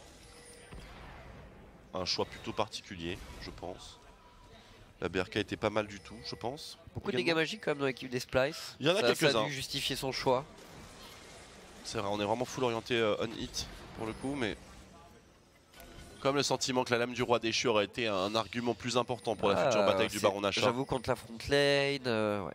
Un choix plutôt particulier, je pense. La B R K était pas mal du tout, je pense. Beaucoup de dégâts magiques quand même dans l'équipe des Splice. Il y en a quelques-uns. Ça a dû justifier son choix. C'est vrai, on est vraiment full orienté euh, on hit pour le coup, mais comme le sentiment que la lame du roi déchu aurait été un argument plus important pour la ah, future bataille du Baron Nashor. J'avoue contre la front lane, euh, ouais.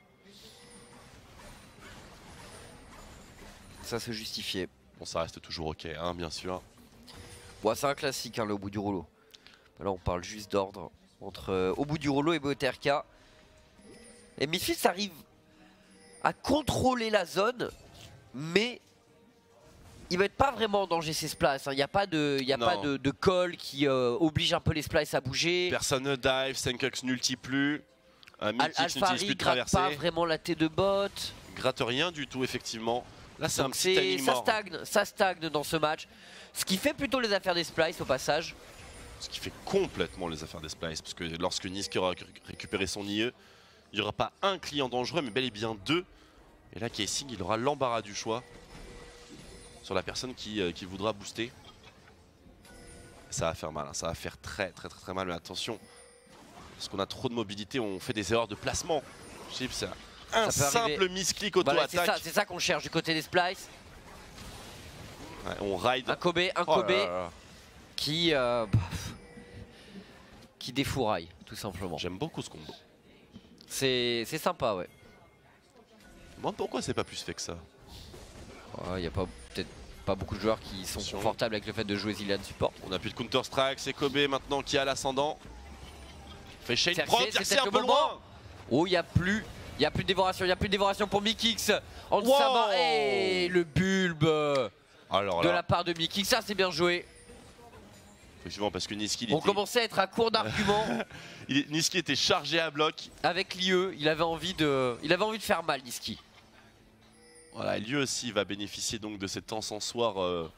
Ça se justifiait. Bon, ça reste toujours ok, hein, bien sûr. Bon, c'est un classique, hein, le au bout du rouleau. Là, on parle juste d'ordre entre euh, au bout du rouleau et B O T R K. Et Misfits arrive à contrôler la zone, mais ils mettent pas vraiment en danger ces splices. Il hein. n'y a pas de, y a pas de, de call qui euh, oblige un peu les splices à bouger. Personne ne dive, cinq X n'ulti plus. Un Mythix n'utilise plus de gratte pas vraiment la T de bot. Gratte rien du tout, effectivement. Là, c'est un petit timing ça mort. stagne, ça stagne dans ce match. Ce qui fait plutôt les affaires des splices au passage. Ce qui fait complètement les affaires des Splice, parce que lorsque Nisqy aura récupéré son I E, il n'y aura pas un client dangereux, mais bel et bien deux. Et là, Casing, il aura l'embarras du choix sur la personne qui, euh, qui voudra booster. Ça va faire mal, hein. Ça va faire très très très très mal, mais attention, parce qu'on a trop de mobilité, on fait des erreurs de placement. Chips, un simple misclick auto-attaque. Voilà, c'est ça, ça qu'on cherche du côté des Splice. Ouais, on ride. Un Kobe, un Oh Kobe là là. qui, euh, bah, qui défouraille, tout simplement. J'aime beaucoup ce combo. C'est sympa, ouais. Moi, pourquoi c'est pas plus fait que ça? Il ouais, n'y a pas peut-être pas beaucoup de joueurs qui sont Attention. confortables avec le fait de jouer Zilean support. On a plus de Counter Strike, c'est Kobe maintenant qui a l'ascendant. Fait Shane C'est prendre, c'est c'est un le peu moment. loin. Oh, il n'y a plus. Il n'y a plus de dévoration, il n'y a plus de dévoration pour Mikix. En Wow. Sama, et le bulbe Alors de là, la part de Mikix, ça c'est bien joué. effectivement, parce que Nisqy, il On était, commençait à être à court d'arguments il est- Nisqy était chargé à bloc. avec l'I E. Il avait envie de, il avait envie de faire mal, Nisqy. Voilà, lui aussi va bénéficier donc de cet encensoir, euh,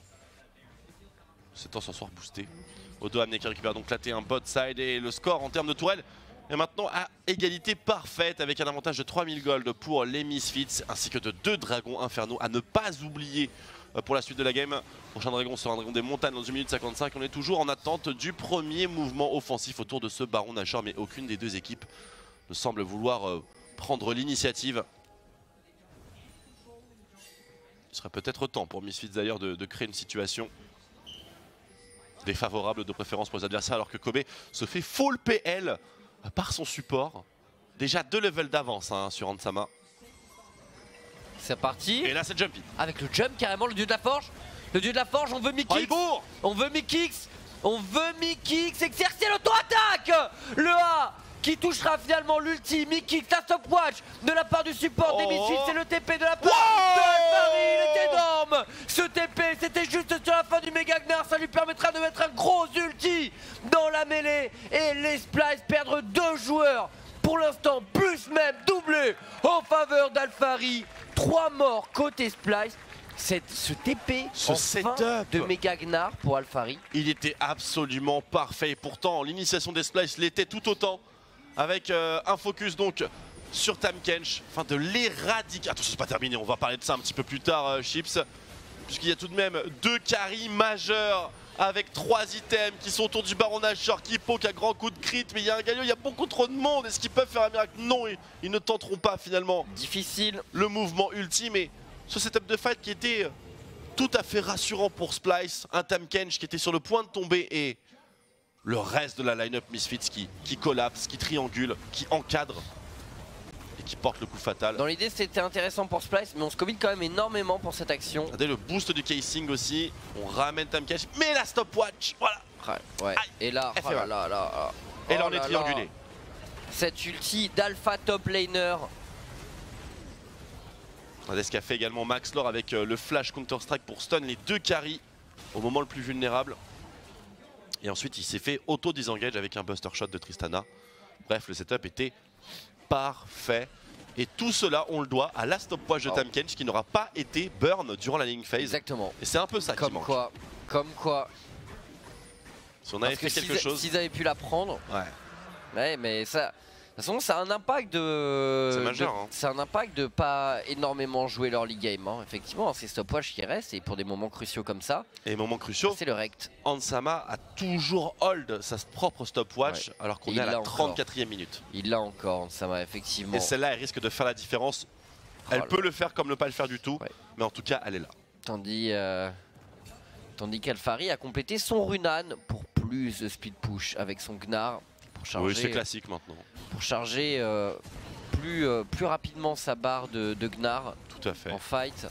cet encensoir boosté. Odo Amné qui récupère donc la T un bot side et le score en termes de tourelle est maintenant à égalité parfaite avec un avantage de trois mille gold pour les Misfits ainsi que de deux dragons infernaux à ne pas oublier pour la suite de la game. Prochain dragon sera un dragon des montagnes dans une minute cinquante-cinq. On est toujours en attente du premier mouvement offensif autour de ce Baron Nashor, mais aucune des deux équipes ne semble vouloir euh, prendre l'initiative. Il serait peut-être temps pour Misfits d'ailleurs de, de créer une situation défavorable de préférence pour les adversaires, alors que Kobe se fait full P L par son support. Déjà deux levels d'avance hein, sur Ansama. C'est parti. Et là c'est Jumpy. Avec le jump carrément, le dieu de la forge. Le dieu de la forge, on veut Oh, Mikix. il bourre. On veut Mikix. On veut Mikix exercer l'auto-attaque. Le A qui touchera finalement l'ulti. Mikix, la stopwatch de la part du support des Oh. Misfits. C'est le T P de la part Wow. de Alphari. Il est énorme. Ce T P, c'était juste sur la fin du méga Gnar. Ça lui permettra de mettre un gros ulti dans la mêlée. Et les Splice perdre deux joueurs. Pour l'instant, plus même doublé en faveur d'Alphari. Trois morts côté Splice. Cette, ce T P Ce en fin setup. de méga Gnar pour Alphari. Il était absolument parfait. Et pourtant, l'initiation des Splice l'était tout autant. Avec euh, un focus donc sur Tahm-Kench, afin de l'éradiquer. Attention, c'est pas terminé, on va parler de ça un petit peu plus tard, euh, Chips. Puisqu'il y a tout de même deux carries majeurs avec trois items qui sont autour du Baron Nashor qui poke à grands coups de crit. Mais il y a un Galio, il y a beaucoup trop de monde. Est-ce qu'ils peuvent faire un miracle? Non, ils, ils ne tenteront pas finalement Difficile. le mouvement ultime. Et ce setup de fight qui était tout à fait rassurant pour Splice. Un Tahm-Kench qui était sur le point de tomber et le reste de la line-up Misfits qui, qui collapse, qui triangule, qui encadre et qui porte le coup fatal. Dans l'idée, c'était intéressant pour Splice, mais on se commit quand même énormément pour cette action. Regardez le boost du casing aussi. On ramène Tahm-Kench, mais la stopwatch, voilà. Ouais. Aïe. Et là, Elle oh fait là mal. là là là. Et là Oh on est là triangulé. là. Cette ulti d'Alpha top laner. Regardez ce qu'a fait également Max Lore avec euh, le flash Counter-Strike pour stun les deux carries au moment le plus vulnérable. Et ensuite, il s'est fait auto-disengage avec un Buster Shot de Tristana. Bref, le setup était parfait. Et tout cela, on le doit à la stopwatch de Oh. Tahm-Kench qui n'aura pas été burn durant la laning phase. Exactement. Et c'est un peu ça qui Comme manque. quoi. Comme quoi. Si on avait Parce que fait quelque s'ils chose. s'ils avaient pu la prendre. Ouais. Ouais, mais ça. De toute façon, ça a un impact de. C'est majeur, de- hein. C'est un impact de pas énormément jouer l'early game. Hein. Effectivement, c'est stopwatch qui reste et pour des moments cruciaux comme ça, Et moments cruciaux, c'est le rect. Ansama a toujours hold sa propre stopwatch Ouais. alors qu'on Et est à il la l'a encore. trente-quatrième minute. Il l'a encore, ça m'a effectivement. Et celle-là, elle risque de faire la différence. Elle Oh là peut le faire comme ne pas le faire du tout. Ouais. Mais en tout cas, elle est là. Tandis, euh, tandis qu'Alphari a complété son Runan pour plus de speed push avec son Gnar pour charger, Oui, c'est classique maintenant. pour charger euh, plus, euh, plus rapidement sa barre de, de Gnar Tout à fait. en fight.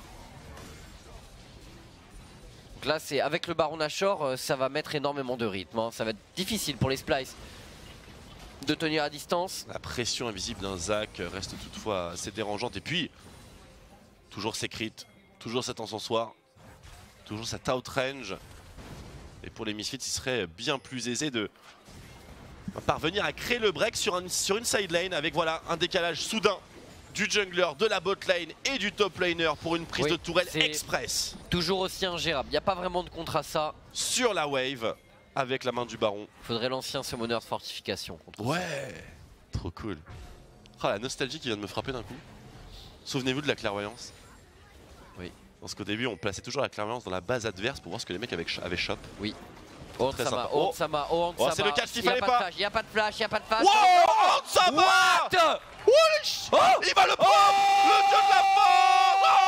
Donc là, c'est avec le Baron Nashor, euh, ça va mettre énormément de rythme. Hein. Ça va être difficile pour les Splice de tenir à distance. La pression invisible d'un Zac reste toutefois assez dérangeante. Et puis, toujours ses crits, toujours cet encensoir, toujours cet outrange. Et pour les Misfits, il serait bien plus aisé de parvenir à créer le break sur, un, sur une side lane avec voilà, un décalage soudain du jungler, de la bot lane et du top laner pour une prise Oui, de tourelle c'est- express Toujours aussi ingérable. Il n'y a pas vraiment de contre à ça. sur la wave avec la main du baron. Faudrait l'ancien summoner de fortification. Contre ouais, ça. Trop cool. Ah, la nostalgie qui vient de me frapper d'un coup. Souvenez-vous de la clairvoyance. Oui. Parce qu'au début, on plaçait toujours la clairvoyance dans la base adverse pour voir ce que les mecs avaient, avaient shop. Oui. Oh Hansama, oh Hansama, oh Hansama. Oh, c'est le catch qu'il fallait pas. Il n'y a pas de flash, il n'y a pas de flash. Wow, Hansama. What? Wesh. Oh, il va le prendre. Oh, le dieu de la force.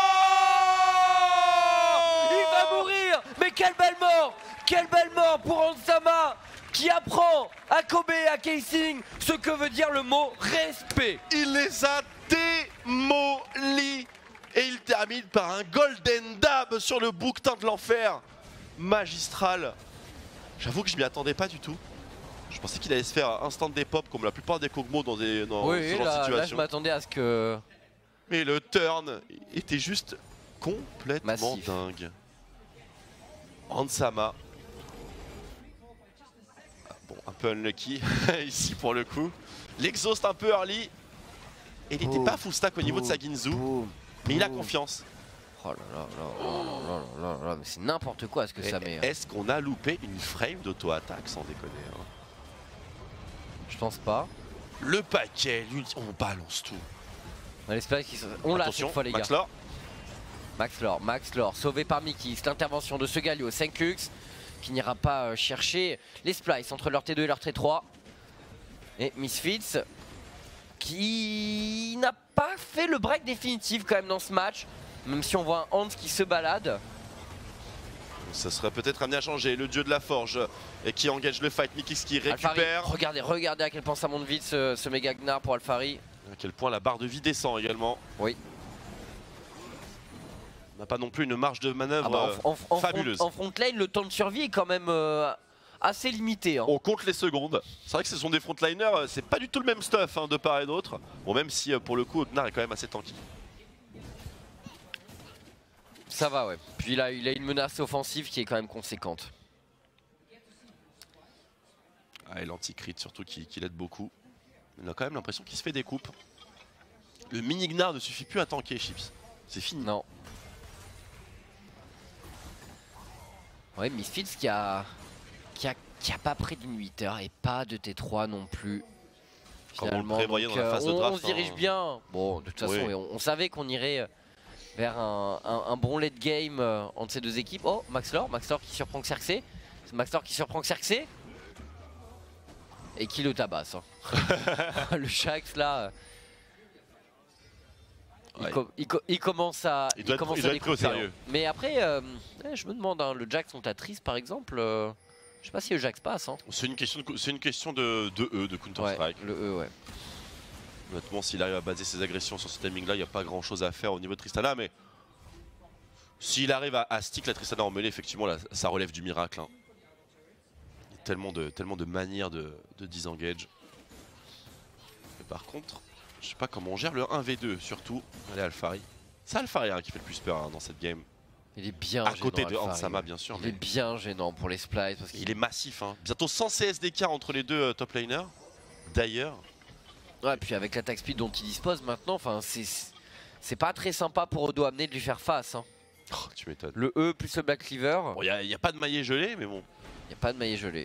Oh, il va mourir. Mais quelle belle mort. Quelle belle mort pour Hansama qui apprend à Kobe et à Keising ce que veut dire le mot respect. Il les a démolis. Et il termine par un golden dab sur le bouquetin de l'enfer. Magistral. J'avoue que je m'y attendais pas du tout. Je pensais qu'il allait se faire instant des pop comme la plupart des Kog'Maw dans, des, dans oui, ce genre là, de situation. Là, je m'attendais à ce que... Mais le turn était juste complètement massif. Dingue. Hansama. Bon, un peu unlucky ici pour le coup. L'exhaust un peu early. Et il n'était pas full stack au niveau de sa Ginzu. Mais il a confiance. Oh là là là là là là là là, mais c'est n'importe quoi ce que mais ça met. Est-ce qu'on a loupé une frame d'auto-attaque sans déconner hein. Je pense pas. Le paquet, on balance tout. On espère qu'ils sont... On l'a cette fois les gars. Max Lore. Max Lore, Max Lore, sauvé par Mickey. C'est l'intervention de ce Galio, cinq Lux, qui n'ira pas euh, chercher les splices entre leur T deux et leur T trois. Et Misfits, qui n'a pas fait le break définitif quand même dans ce match. Même si on voit un Hans qui se balade. Ça serait peut-être amené à changer. Le dieu de la forge et qui engage le fight. Mikix qui récupère. Alphari, regardez, regardez à quel point ça monte vite ce, ce méga Gnar pour Alphari. À quel point la barre de vie descend également. Oui. On n'a pas non plus une marge de manœuvre ah bah en, en, en fabuleuse. Front, en front lane, le temps de survie est quand même euh, assez limité. Hein. On compte les secondes. C'est vrai que ce sont des frontliners, c'est pas du tout le même stuff hein, de part et d'autre. Bon, même si pour le coup, Gnar est quand même assez tanky. Ça va, ouais. Puis il a, il a une menace offensive qui est quand même conséquente. Ah, et l'anti-crit surtout qui, qui l'aide beaucoup. On a quand même l'impression qu'il se fait des coupes. Le mini Gnar ne suffit plus à tanker, Chips. C'est fini. Non. Ouais, Misfits qui a, qui a, qui a pas près d'une huit heures et pas de T trois non plus. Finalement, on, le donc, dans la phase on, de draft, on se dirige hein. bien. Bon, de toute façon, oui. on, on savait qu'on irait vers un, un, un bon late game euh, entre ces deux équipes. Oh, Max Lore, Max Lore qui surprend Xerxes. C'est Max Lore qui surprend Xerxes. Et qui le tabasse. Hein. Le Shax là. Il, ouais. com il, co il commence à. Il doit, il commence il doit à être pris au sérieux. Mais après, euh, je me demande, hein, le Jax contre la Triss par exemple. Euh, je sais pas si le Jax passe. Hein. C'est une question, de, c'est une question de, de E, de Counter-Strike. Ouais, le E, ouais. Honnêtement, s'il arrive à baser ses agressions sur ce timing-là, il n'y a pas grand-chose à faire au niveau de Tristana. Mais s'il arrive à, à stick la Tristana en mêlée, effectivement, là, ça relève du miracle. Hein. Il y a tellement de, tellement de manières de, de disengage. Mais par contre, je sais pas comment on gère le un v deux, surtout. Allez, Alphari. C'est Alphari hein, qui fait le plus peur hein, dans cette game. Il est bien à côté gênant, de Alphari, Hansama, ouais. bien sûr. Il mais est bien gênant pour les splices. Parce il est massif. Hein. Bientôt cent C S d'écart entre les deux euh, top laners. D'ailleurs. Ouais, puis avec l'attaque speed dont il dispose maintenant, enfin c'est pas très sympa pour Odo amener de lui faire face. Hein. Oh, tu m'étonnes. Le E plus le Black Cleaver. Bon, il n'y a, a pas de maillet gelé, mais bon. Il n'y a pas de maillet gelé.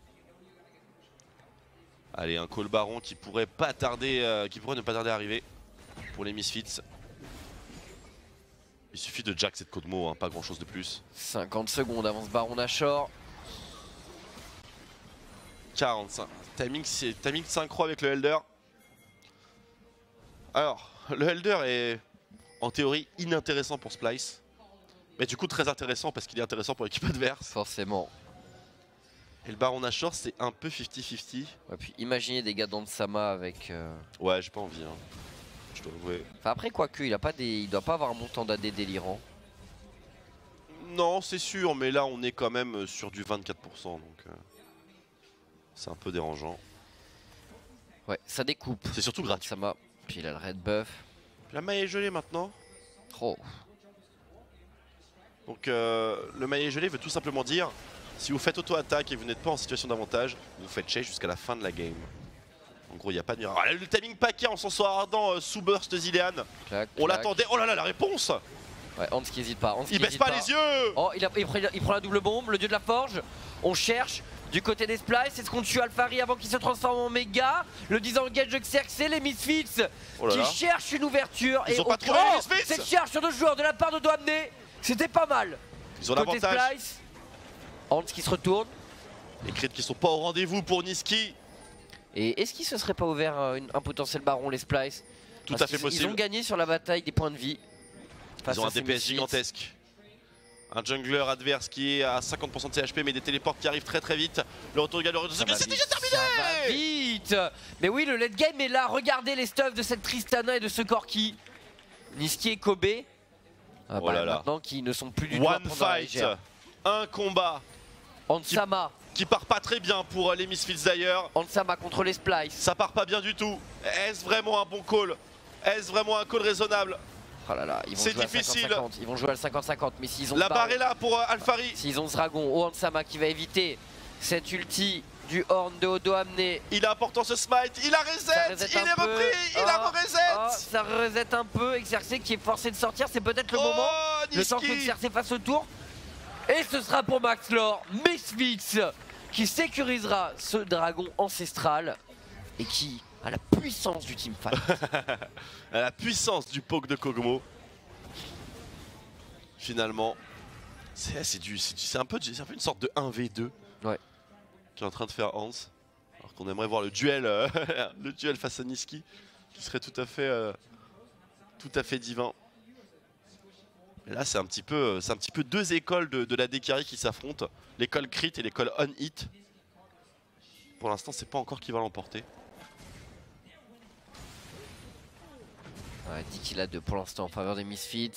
Allez, un call baron qui pourrait pas tarder, euh, qui pourrait ne pas tarder à arriver pour les Misfits. Il suffit de jack cette Kog'Maw, hein, pas grand chose de plus. cinquante secondes avant ce baron Nashor. quarante-cinq. Timing, timing synchro avec le Elder. Alors, le Elder est en théorie inintéressant pour Splice. Mais du coup très intéressant parce qu'il est intéressant pour l'équipe adverse. Forcément. Et le Baron Nashor c'est un peu cinquante cinquante. Ouais, puis imaginez des gars d'Hansama avec... Euh... Ouais, j'ai pas envie. Hein. Je dois avouer. Enfin après quoique, il a pas des... il doit pas avoir un montant d'A D délirant. Non, c'est sûr, mais là on est quand même sur du vingt-quatre pour cent. Donc euh... c'est un peu dérangeant. Ouais, ça découpe. C'est surtout gratuit. Hansama. Puis il a le red buff. La maille est gelée maintenant. Oh. Donc euh, le maillet gelé veut tout simplement dire si vous faites auto-attaque et vous n'êtes pas en situation d'avantage, vous faites chase jusqu'à la fin de la game. En gros, il n'y a pas de miracle. Ah, le timing paquet en sens ardent euh, sous burst Zilean. Clac, On clac. l'attendait. Oh là là, la réponse. Ouais, Hans qui hésite pas. Hans il qui baisse pas, pas les yeux. Oh, il, a, il, prend, il prend la double bombe, le dieu de la forge. On cherche. Du côté des Splice, est-ce qu'on tue Alphari avant qu'il se transforme en méga? Le disengage de Xerxes, les Misfits oh qui cherchent une ouverture. Ils et ont pas trouvé oh, les Misfits. cette charge sur deux joueurs de la part de Doamné, c'était pas mal. Ils ont côté l'avantage. Splice, Hans qui se retourne. Les crits qui sont pas au rendez-vous pour Nisqy. Et est-ce qu'il se serait pas ouvert un, un potentiel baron les Splice? Tout Parce à fait possible. Ils ont gagné sur la bataille des points de vie. Ils ont un D P S gigantesque. Un jungler adverse qui est à cinquante pour cent de C H P mais des téléports qui arrivent très très vite. Le retour de Galore, c'est déjà terminé. Ça va vite. Mais oui, le late game est là. Regardez les stuffs de cette Tristana et de ce Corki. Nisqy et Kobe. Ah oh bah, là là. Maintenant qui ne sont plus du tout One fight, un combat. Ansama. Qui, qui part pas très bien pour les Misfits d'ailleurs. Ansama contre les Splice. Ça part pas bien du tout. Est-ce vraiment un bon call? Est-ce vraiment un call raisonnable? Oh là là, ils vont c'est jouer difficile. À cinquante cinquante. Ils vont jouer à cinquante cinquante. Mais s'ils ont la barre est là pour euh, Alphari. S'ils ont ce dragon, oh Ansama qui va éviter cette ulti du Horn de Odoamne. Il est important ce smite, il a reset, reset il est peu. repris, il oh, a reset oh, ça reset un peu, Xerxes qui est forcé de sortir, c'est peut-être le oh, moment. Nisqy. Le temps que Xerxes fasse le tour. Et ce sera pour Maxlore, Misfits qui sécurisera ce dragon ancestral et qui a la puissance du teamfight. La puissance du poke de Kog'Maw. Finalement, c'est un, un peu une sorte de un v deux ouais. qui est en train de faire Hans. Alors qu'on aimerait voir le duel, euh, le duel face à Nisqy, qui serait tout à fait, euh, tout à fait divin. Et là, c'est un petit peu, c'est un petit peu deux écoles de, de la D carry qui s'affrontent, l'école crit et l'école on hit. Pour l'instant, c'est pas encore qui va l'emporter. Ouais, dix kills à deux pour l'instant en faveur des Misfits.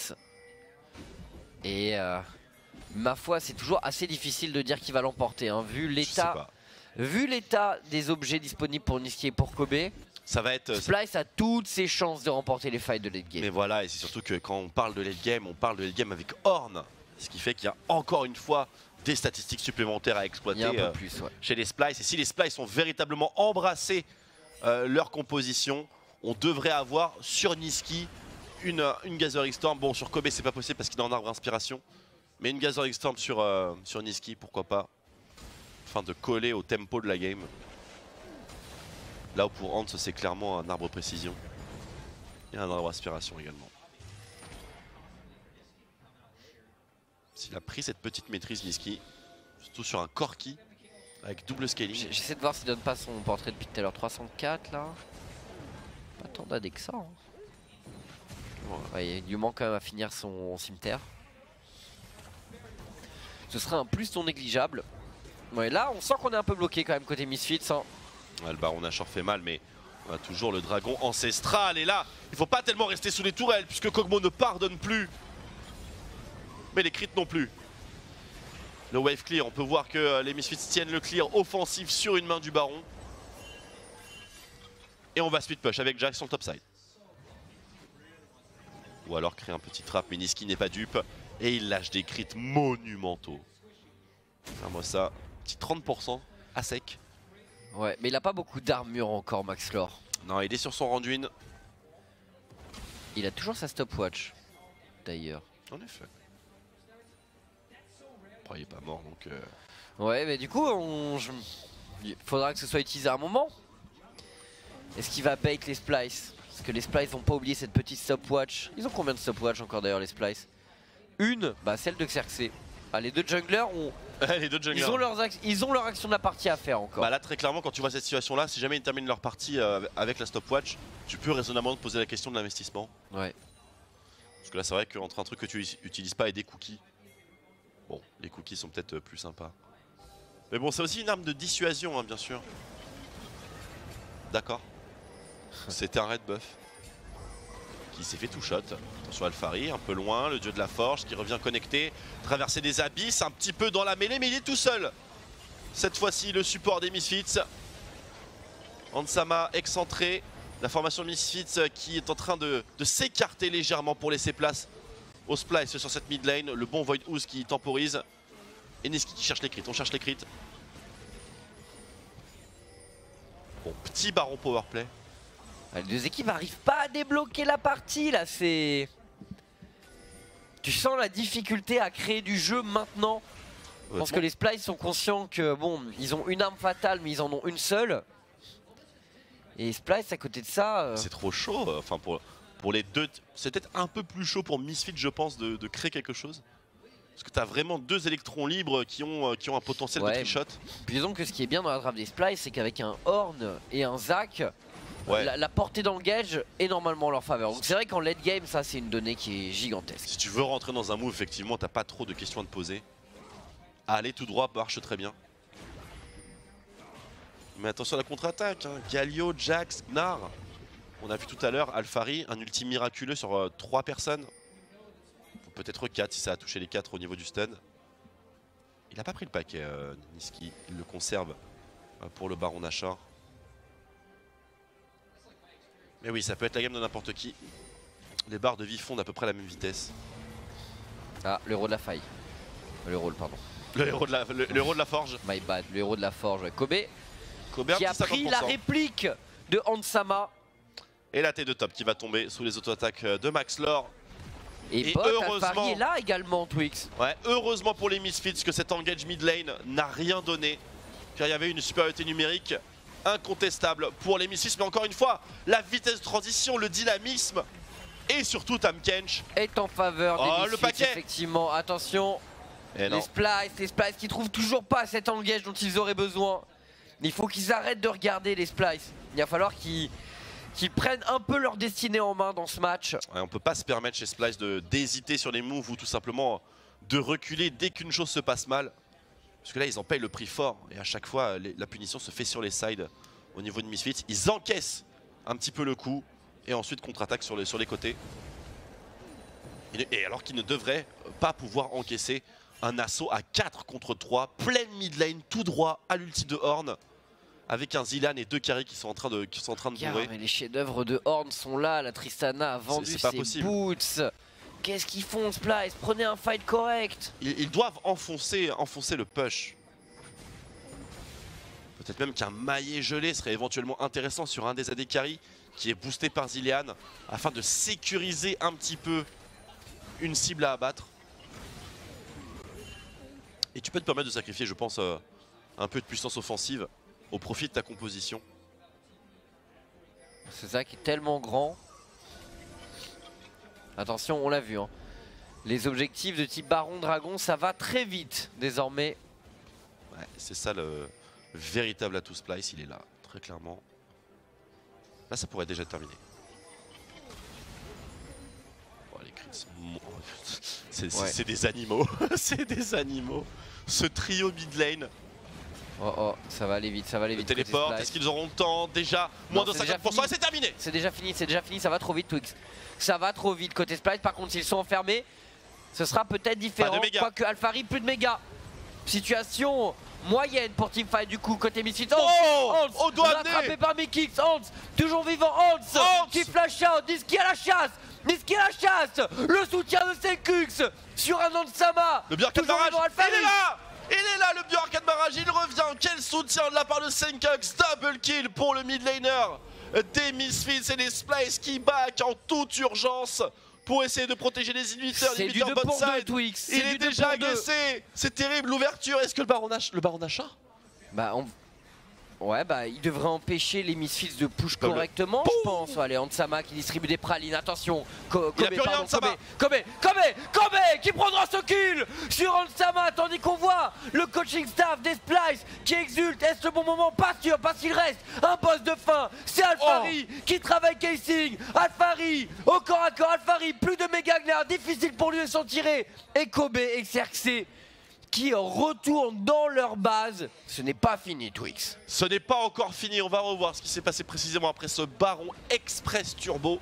Et euh, ma foi, c'est toujours assez difficile de dire qui va l'emporter, hein, vu l'état, vu l'état des objets disponibles pour Nisqy et pour Kobe. Ça va être. Splice a toutes ses chances de remporter les fights de late game. Mais voilà, et c'est surtout que quand on parle de late game, on parle de late game avec Horn. Ce qui fait qu'il y a encore une fois des statistiques supplémentaires à exploiter euh, plus, ouais. chez les Splice. Et si les Splice ont véritablement embrassé euh, leur composition, on devrait avoir sur Nisqy une, une Gathering Storm. Bon, sur Kobe, c'est pas possible parce qu'il est en arbre inspiration. Mais une Gathering Storm sur, euh, sur Nisqy, pourquoi pas. Afin de coller au tempo de la game. Là où pour Hans, c'est clairement un arbre précision. Et un arbre aspiration également. S'il a pris cette petite maîtrise Nisqy, surtout sur un Corki avec double scaling. J'essaie de voir s'il donne pas son portrait depuis tout à l'heure. trois cent quatre là. Pas tant d'adé que ça. Hein. Ouais, il lui manque quand même à finir son cimetière. Ce serait un plus non négligeable. Ouais, là, on sent qu'on est un peu bloqué quand même côté Misfits. Hein. Ouais, le baron Nashor fait mal, mais on a toujours le dragon ancestral. Et là, il faut pas tellement rester sous les tourelles, puisque Kog'Maw ne pardonne plus. Mais les crits non plus. Le wave clear, on peut voir que les Misfits tiennent le clear offensif sur une main du baron. Et on va speed push avec Jack sur le top side. Ou alors créer un petit trap, mais Nisqy n'est pas dupe. Et il lâche des crits monumentaux. Ah, moi ça, petit trente pour cent à sec. Ouais, mais il a pas beaucoup d'armure encore, Maxlore. Non, il est sur son Randuin. Il a toujours sa stopwatch, d'ailleurs. En effet. Oh, il est pas mort, donc... Euh... Ouais, mais du coup, on... Je... il faudra que ce soit utilisé à un moment. Est-ce qu'il va bait les Splice? Parce que les Splice vont pas oublier cette petite stopwatch. Ils ont combien de stopwatch encore d'ailleurs les Splice? Une, bah celle de Xerxes. Ah, les deux junglers ont... les deux junglers. Ils ont, leurs ils ont leur action de la partie à faire encore. Bah là très clairement quand tu vois cette situation là, si jamais ils terminent leur partie euh, avec la stopwatch, tu peux raisonnablement te poser la question de l'investissement. Ouais. Parce que là c'est vrai qu'entre un truc que tu utilises pas et des cookies, bon les cookies sont peut-être plus sympas. Mais bon c'est aussi une arme de dissuasion hein, bien sûr. D'accord. C'était un red buff. Qui s'est fait tout shot. Attention Alphari, un peu loin, le dieu de la forge qui revient connecté, traverser des abysses, un petit peu dans la mêlée, mais il est tout seul. Cette fois-ci, le support des Misfits. Ansama excentré, la formation Misfits qui est en train de, de s'écarter légèrement pour laisser place au Splice sur cette mid lane. Le bon Void Ooze qui temporise. Et Nisqy qui cherche les crits, on cherche les crits. Bon, petit baron powerplay. Les deux équipes n'arrivent pas à débloquer la partie là, c'est... Tu sens la difficulté à créer du jeu maintenant. Je pense que les Splice sont conscients que bon, ils ont une arme fatale, mais ils en ont une seule. Et Splice à côté de ça. Euh... C'est trop chaud. Enfin pour pour les deux, c'est peut-être un peu plus chaud pour Misfits, je pense, de, de créer quelque chose. Parce que tu as vraiment deux électrons libres qui ont, qui ont un potentiel ouais, de trick-shot. Puis disons que ce qui est bien dans la draft des Splice, c'est qu'avec un Horn et un Zac, ouais. la, la portée dans le gauge est normalement en leur faveur. Donc c'est vrai qu'en late game, ça c'est une donnée qui est gigantesque. Si tu veux rentrer dans un move, effectivement, t'as pas trop de questions à te poser. Aller tout droit marche très bien. Mais attention à la contre-attaque. Hein. Galio, Jax, Gnar. On a vu tout à l'heure Alphari, un ulti miraculeux sur euh, trois personnes. Peut-être quatre si ça a touché les quatre au niveau du stun. Il n'a pas pris le paquet, euh, Niski. Il le conserve euh, pour le Baron Nashor. Mais oui, ça peut être la game de n'importe qui. Les barres de vie fondent à peu près à la même vitesse. Ah, le héros de la faille. Le rôle, pardon. Le héros de la, le, le héros de la forge. My bad, le héros de la forge. Kobe, Kobe qui a pris la réplique de Hansama. Et la T deux top qui va tomber sous les auto-attaques de Max Lore. Et, et Bot, heureusement, est là également, Twix. Ouais, heureusement pour les Misfits que cet engage mid lane n'a rien donné. Car il y avait une supériorité numérique incontestable pour les Misfits. Mais encore une fois, la vitesse de transition, le dynamisme et surtout Tahm Kench est en faveur des oh, Misfits, le paquet. Effectivement, attention. Et les Splice, les Splice qui trouvent toujours pas cet engage dont ils auraient besoin. Il faut qu'ils arrêtent de regarder les Splice. Il va falloir qu'ils... qu'ils prennent un peu leur destinée en main dans ce match. Ouais, on peut pas se permettre chez Splice d'hésiter sur les moves ou tout simplement de reculer dès qu'une chose se passe mal. Parce que là, ils en payent le prix fort. Et à chaque fois, les, la punition se fait sur les sides au niveau de Misfits. Ils encaissent un petit peu le coup et ensuite contre-attaquent sur les, sur les côtés. Et, et alors qu'ils ne devraient pas pouvoir encaisser un assaut à quatre contre trois, pleine mid lane, tout droit à l'ulti de Horn. Avec un Zilan et deux carrés qui sont en train de, qui sont en train de bourrer. Mais les chefs-d'œuvre de Horn sont là. La Tristana a vendu ses possible. boots. Qu'est-ce qu'ils font, Splice? Prenez un fight correct. Ils, ils doivent enfoncer, enfoncer le push. Peut-être même qu'un maillet gelé serait éventuellement intéressant sur un des A D carry qui est boosté par Zilean afin de sécuriser un petit peu une cible à abattre. Et tu peux te permettre de sacrifier, je pense, euh, un peu de puissance offensive au profit de ta composition. C'est ça qui est tellement grand. Attention, on l'a vu. Hein. Les objectifs de type Baron Dragon, ça va très vite désormais. Ouais, c'est ça le véritable atout Splice, il est là, très clairement. Là, ça pourrait déjà terminer. Oh, les crits sont... C'est ouais. des animaux. C'est des animaux. Ce trio mid lane. Oh oh, ça va aller vite, ça va aller le vite. Téléport, est-ce qu'ils auront le temps? Déjà, moins de cinquante pour cent et c'est terminé. C'est déjà fini, c'est déjà fini, ça va trop vite Twix. Ça va trop vite côté Splice, par contre s'ils sont enfermés, ce sera peut-être différent. Quoique Alphari, plus de méga. Situation moyenne pour Teamfight du coup, côté Misfits. Oh, Hans, on doit rattrapé par Mikix, Hans, toujours vivant Hans, Hans qui flash out, Niski à la chasse, Niski à la chasse, le soutien de Senkux sur un Hansama. Le Björk Barrage, il est là. Il est là le Björk Barrage, il revient, quel soutien de la part de Senkux, double kill pour le mid laner des Misfits et les Splice qui back en toute urgence pour essayer de protéger les inhibiteurs. C'est du deux pour deux Twix. Il est déjà agressé, c'est terrible l'ouverture. Est-ce que le Baron H, le Baron Achat Bah on... Ouais bah il devrait empêcher les Misfits de push Comme correctement le... je pense. Allez Hansama qui distribue des pralines, attention. Co Kobe, il a pardon, Kobe, Kobe, Kobe, Kobe qui prendra ce kill sur Hansama tandis qu'on voit le coaching staff des Splice qui exulte. Est-ce le bon moment? Pas sûr parce qu'il reste un boss de fin. C'est Alphari oh. qui travaille casing. Alphari au corps à corps, Alphari plus de méga Gnar, difficile pour lui de s'en tirer. Et Kobe et Xerxes qui retournent dans leur base. Ce n'est pas fini Twix. Ce n'est pas encore fini, on va revoir ce qui s'est passé précisément après ce Baron Express Turbo.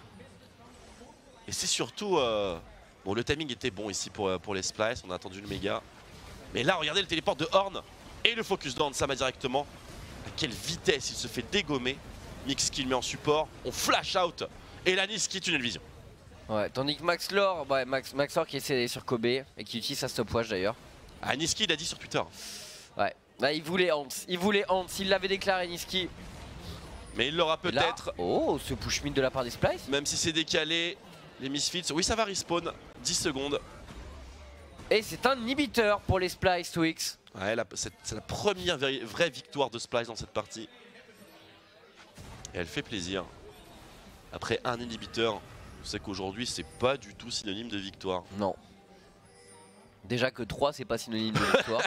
Et c'est surtout... Euh... Bon, le timing était bon ici pour, pour les Splice, on a attendu le méga. Mais là, regardez le téléport de Horn et le focus de Hansama directement. À quelle vitesse il se fait dégommer. Mix qui le met en support, on flash out. Et la Nice qui tunnel vision. Ouais, tandis que Max Lore, ouais, Max, Max Lore qui essaie sur Kobe et qui utilise sa stopwatch d'ailleurs. Ah, Niski il a dit sur Twitter. Ouais, bah, il voulait Hans, il voulait Hans, il l'avait déclaré Niski. Mais il l'aura peut-être. Oh, ce push mid de la part des Splice. Même si c'est décalé, les Misfits, oui ça va respawn, dix secondes. Et c'est un inhibiteur pour les Splice Twix. Ouais, c'est la première vraie victoire de Splice dans cette partie. Et elle fait plaisir. Après un inhibiteur, on sait qu'aujourd'hui c'est pas du tout synonyme de victoire. Non. Déjà que trois c'est pas synonyme de victoire.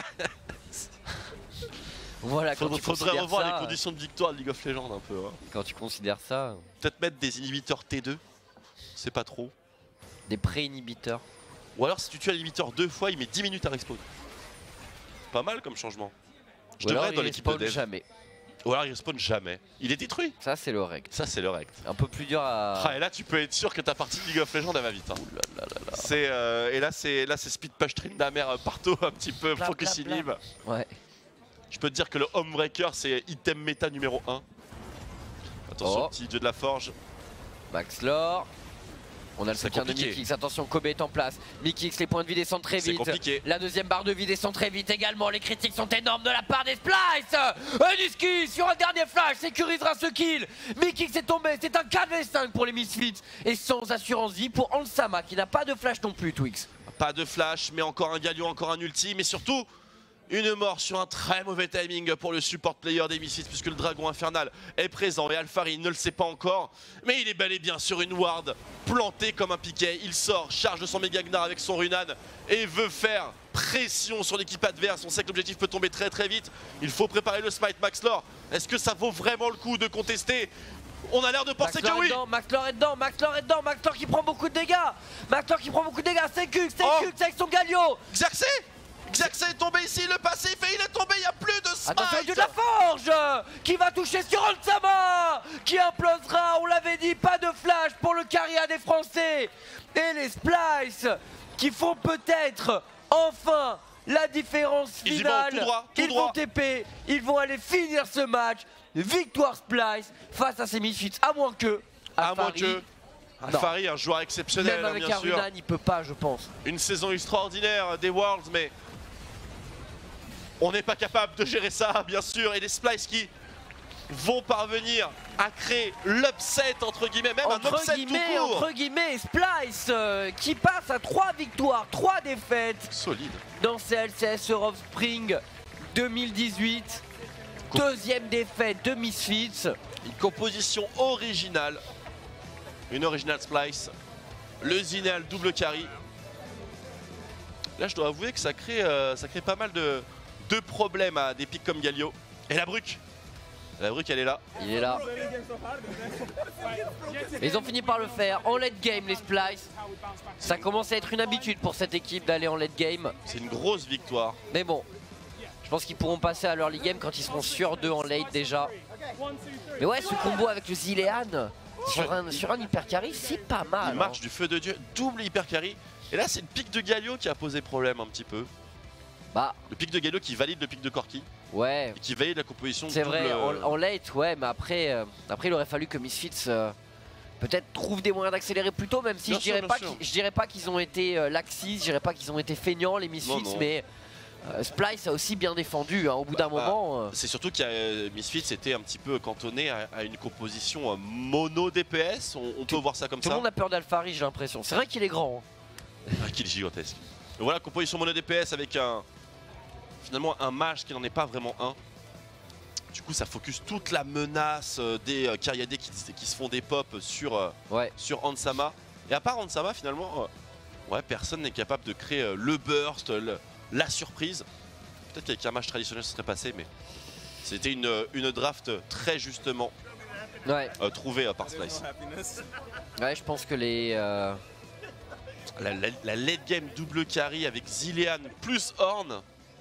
Voilà, quand faudrait, tu faudrait revoir ça, les conditions de victoire de League of Legends un peu. Hein. Quand tu considères ça. Peut-être mettre des inhibiteurs T deux, c'est pas trop. Des pré-inhibiteurs. Ou alors si tu tues l'inhibiteur deux fois, il met dix minutes à respawn. Pas mal comme changement. Je Ou devrais alors, être dans il l'équipe de respawn dev. jamais. Ou alors il respawn jamais. Il est détruit. Ça c'est le rect. Ça c'est le rect. Un peu plus dur à... Ah, et là tu peux être sûr que ta partie de League of Legends elle va vite. Hein. Ouh là là là là. C'est euh, et là c'est là c'est speed push stream d'Amer partout un petit peu Bla, focus bla, bla. inhib. Ouais. Je peux te dire que le Homebreaker c'est item méta numéro un. Attention Oh. petit dieu de la forge. Max Lore. On a le C'est soutien de compliqué. Mikix, attention Kobe est en place. Mikix, les points de vie descendent très C'est vite. compliqué. La deuxième barre de vie descend très vite également. Les critiques sont énormes de la part des Splice. Et Niski sur un dernier flash sécurisera ce kill. Mikix est tombé, c'est un quatre v cinq pour les Misfits. Et sans assurance vie pour Ansama qui n'a pas de flash non plus, Twix. Pas de flash mais encore un Galio, encore un ulti, mais surtout une mort sur un très mauvais timing pour le support player des Misfits puisque le dragon infernal est présent et Alphari ne le sait pas encore, mais il est bel et bien sur une ward planté comme un piquet. Il sort, charge de son méga Gnar avec son Runan et veut faire pression sur l'équipe adverse. On sait que l'objectif peut tomber très très vite. Il faut préparer le smite. Max Lore, est-ce que ça vaut vraiment le coup de contester? On a l'air de penser Max que oui. dedans, Max Lore est dedans, Max Lore est dedans, Max Lore qui prend beaucoup de dégâts. Max Lore qui prend beaucoup de dégâts, c'est Kux, c'est Oh. Kux avec son Galio. Xerxes Xerxes est tombé ici, le passif et il est tombé, il n'y a plus de smite. Attention, Dieu de la Forge qui va toucher sur Ansama qui implosera, on l'avait dit, pas de flash pour le carrière des Français. Et les Splice qui font peut-être enfin la différence Ils y vont finale. tout droit, tout ils droit. vont T P, ils vont aller finir ce match. Victoire Splice face à ces Misfits, à moins que... À moins Alphari, que Alphari, un joueur exceptionnel, même hein, avec bien un sûr. Runan, il peut pas, je pense. Une saison extraordinaire des Worlds, mais on n'est pas capable de gérer ça, bien sûr. Et les Splice qui vont parvenir à créer l'upset, entre guillemets, même un Entre upset guillemets, tout court. entre guillemets, Splice euh, qui passe à trois victoires, trois défaites Solide. dans ces L C S Europe Spring deux mille dix-huit. Deuxième défaite de Misfits. Une composition originale. Une original Splice. Le Zinel double carry. Là, je dois avouer que ça crée, euh, ça crée pas mal de, de problèmes à des pics comme Galio. Et la Bruque. La Bruque, elle est là. Il est là. Ils ont fini par le faire en late game, les Splice. Ça commence à être une habitude pour cette équipe d'aller en late game. C'est une grosse victoire. Mais bon, je pense qu'ils pourront passer à l'early game quand ils seront sur deux en late déjà. Mais ouais, ce combo avec le Zilean sur un, sur un hyper carry, c'est pas mal. Il marche hein. du feu de Dieu, double hyper carry. Et là, c'est le pic de Galio qui a posé problème un petit peu. Bah, Le pic de Galio qui valide le pic de Corki ouais. et qui valide la composition. C'est double, vrai, euh, en, en late, ouais, mais après, euh, après il aurait fallu que Misfits euh, peut-être trouve des moyens d'accélérer plus tôt, même si Bien je sûr, dirais bien pas sûr. qu'ils- je dirais pas qu'ils ont été euh, laxistes, je dirais pas qu'ils ont été feignants les Misfits, Non, non. mais euh, Splice a aussi bien défendu, hein, au bout d'un Bah, moment. euh, C'est surtout qu'il y a euh, Misfits était un petit peu cantonné à, à une composition euh, mono D P S. On, on peut voir ça comme tout le ça. monde a peur d'Alphari, j'ai l'impression. C'est vrai qu'il est grand. hein. Un kill gigantesque. Et voilà, composition mono D P S avec un finalement un mage qui n'en est pas vraiment un. Du coup, ça focus toute la menace euh, des euh, Kyriadés qui, qui se font des pop sur, euh, Ouais. sur Ansama. Et à part Ansama, finalement, euh, ouais, personne n'est capable de créer euh, le burst, le- la surprise. Peut-être qu'avec un mage traditionnel, ce serait passé, mais c'était une, une draft très justement Ouais, euh, trouvée euh, par Splice. ouais, je pense que les. euh, La, la- la late game double carry avec Zilean plus Horn.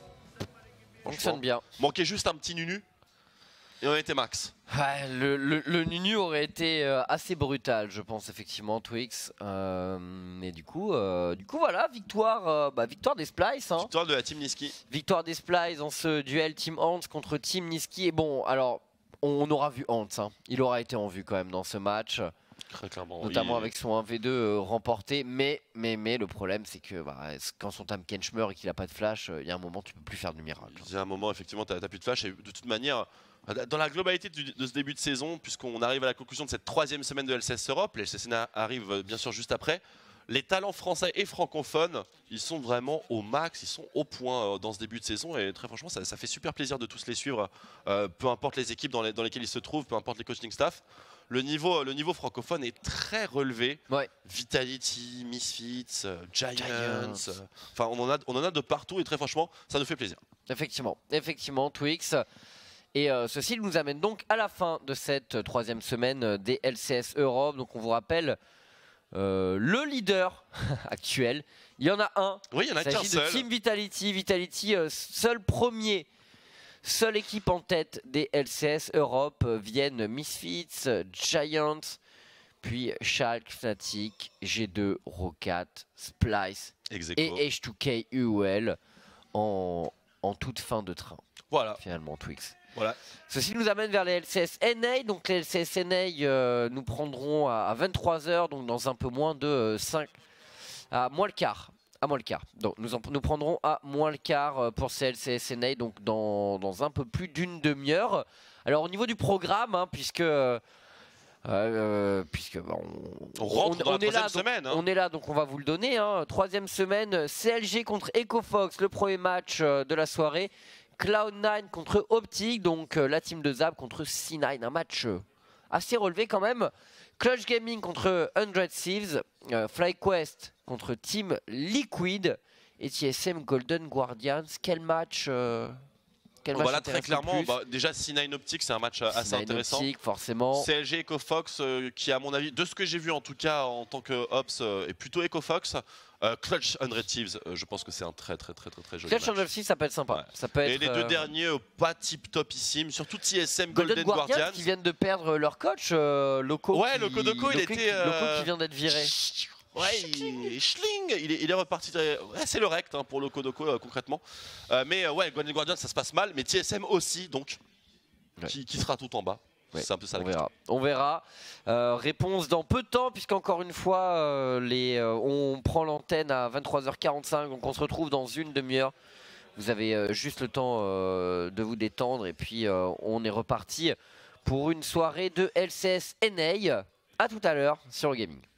fonctionne bien. Manquait juste un petit Nunu. Et on était max. Ouais, le, le, le Nunu aurait été euh, assez brutal, je pense, effectivement, Twix. Euh, mais du coup, euh, du coup, voilà, victoire, euh, bah, victoire des Splice. Hein. Victoire de la team Niski. Victoire des Splice dans ce duel Team Hans contre Team Niski. Et bon, alors, on aura vu Hans. Hein. Il aura été en vue quand même dans ce match, Très clairement. notamment il- avec son un v deux euh, remporté. Mais, mais, mais le problème, c'est que bah, quand son Tam Kench meurt et qu'il n'a pas de flash, il y a un moment, tu peux plus faire de miracle. Il y a un moment, effectivement, tu n'as plus de flash. Et de toute manière, dans la globalité du- de ce début de saison, puisqu'on arrive à la conclusion de cette troisième semaine de L C S Europe, les L C S N A arrive euh, bien sûr juste après, les talents français et francophones, ils sont vraiment au max, ils sont au point dans ce début de saison et très franchement, ça, ça fait super plaisir de tous les suivre, euh, peu importe les équipes dans, les, dans lesquelles ils se trouvent, peu importe les coaching staff. Le niveau, le niveau francophone est très relevé. Ouais. Vitality, Misfits, euh, Giants, Giants. euh, enfin on en a, on en a de partout et très franchement, ça nous fait plaisir. Effectivement, effectivement, Twix. Et euh, ceci nous amène donc à la fin de cette troisième semaine des L C S Europe. Donc on vous rappelle euh, le leader actuel. Il y en a un. Oui, il y en a Il qu'un s'agit seul. de Team Vitality. Vitality, euh, seul premier, seule équipe en tête des L C S Europe. Euh, viennent Misfits, euh, Giants, puis Schalke, Fnatic, G deux, Rocat, Splice Ex-aequo. et H deux K U O L en, en toute fin de train. Voilà. Finalement, Twix. Voilà. Ceci nous amène vers les L C S N A. Donc les L C S N A euh, nous prendront à, à vingt-trois heures, donc dans un peu moins de euh, cinq, à moins le quart. À moins le quart. Donc nous, en, nous prendrons à moins le quart pour ces L C S N A, donc dans, dans un peu plus d'une demi-heure. Alors au niveau du programme, hein, puisque euh, euh, puisque bah, on, on rentre on, dans on la est troisième là, semaine. Donc, hein. On est là, donc on va vous le donner. Hein. Troisième semaine, C L G contre EcoFox, le premier match euh, de la soirée. Cloud nine contre Optic, donc euh, la team de Zab contre C neuf, un match euh, assez relevé quand même. Clutch Gaming contre hundred Thieves, euh, FlyQuest contre Team Liquid et T S M Golden Guardians. Quel match euh, quel match Voilà, très clairement, plus bah, déjà C neuf Optic, c'est un match assez C neuf intéressant. Optic, forcément. C L G EcoFox, euh, qui à mon avis, de ce que j'ai vu en tout cas en tant que Ops, euh, est plutôt EcoFox. Euh, Clutch hundred Thieves, euh, je pense que c'est un très très très très très joli Clutch match. hundred Thieves, ça peut être sympa. Ouais. Ça peut Et être, les deux euh, derniers, euh, pas tip topissime, surtout T S M Golden, Golden, Guardians, Guardians. qui viennent de perdre leur coach, euh, Loco. Ouais, qui, Loco Doco, il était, qui, euh, Loco qui vient d'être viré. Ouais, il, Schling, il est, il est reparti. Très... Ouais, c'est le rect hein, pour Loco Doco euh, concrètement. Euh, mais euh, ouais, Golden Guardians, ça se passe mal, mais T S M aussi, donc, Ouais. qui, qui sera tout en bas. Ouais, c'est un peu ça on la question. verra. On verra. Euh, réponse dans peu de temps, puisqu'encore une fois, euh, les, euh, on prend l'antenne à vingt-trois heures quarante-cinq, donc on se retrouve dans une demi-heure. Vous avez euh, juste le temps euh, de vous détendre, et puis euh, on est reparti pour une soirée de L C S N A. À tout à l'heure sur le gaming.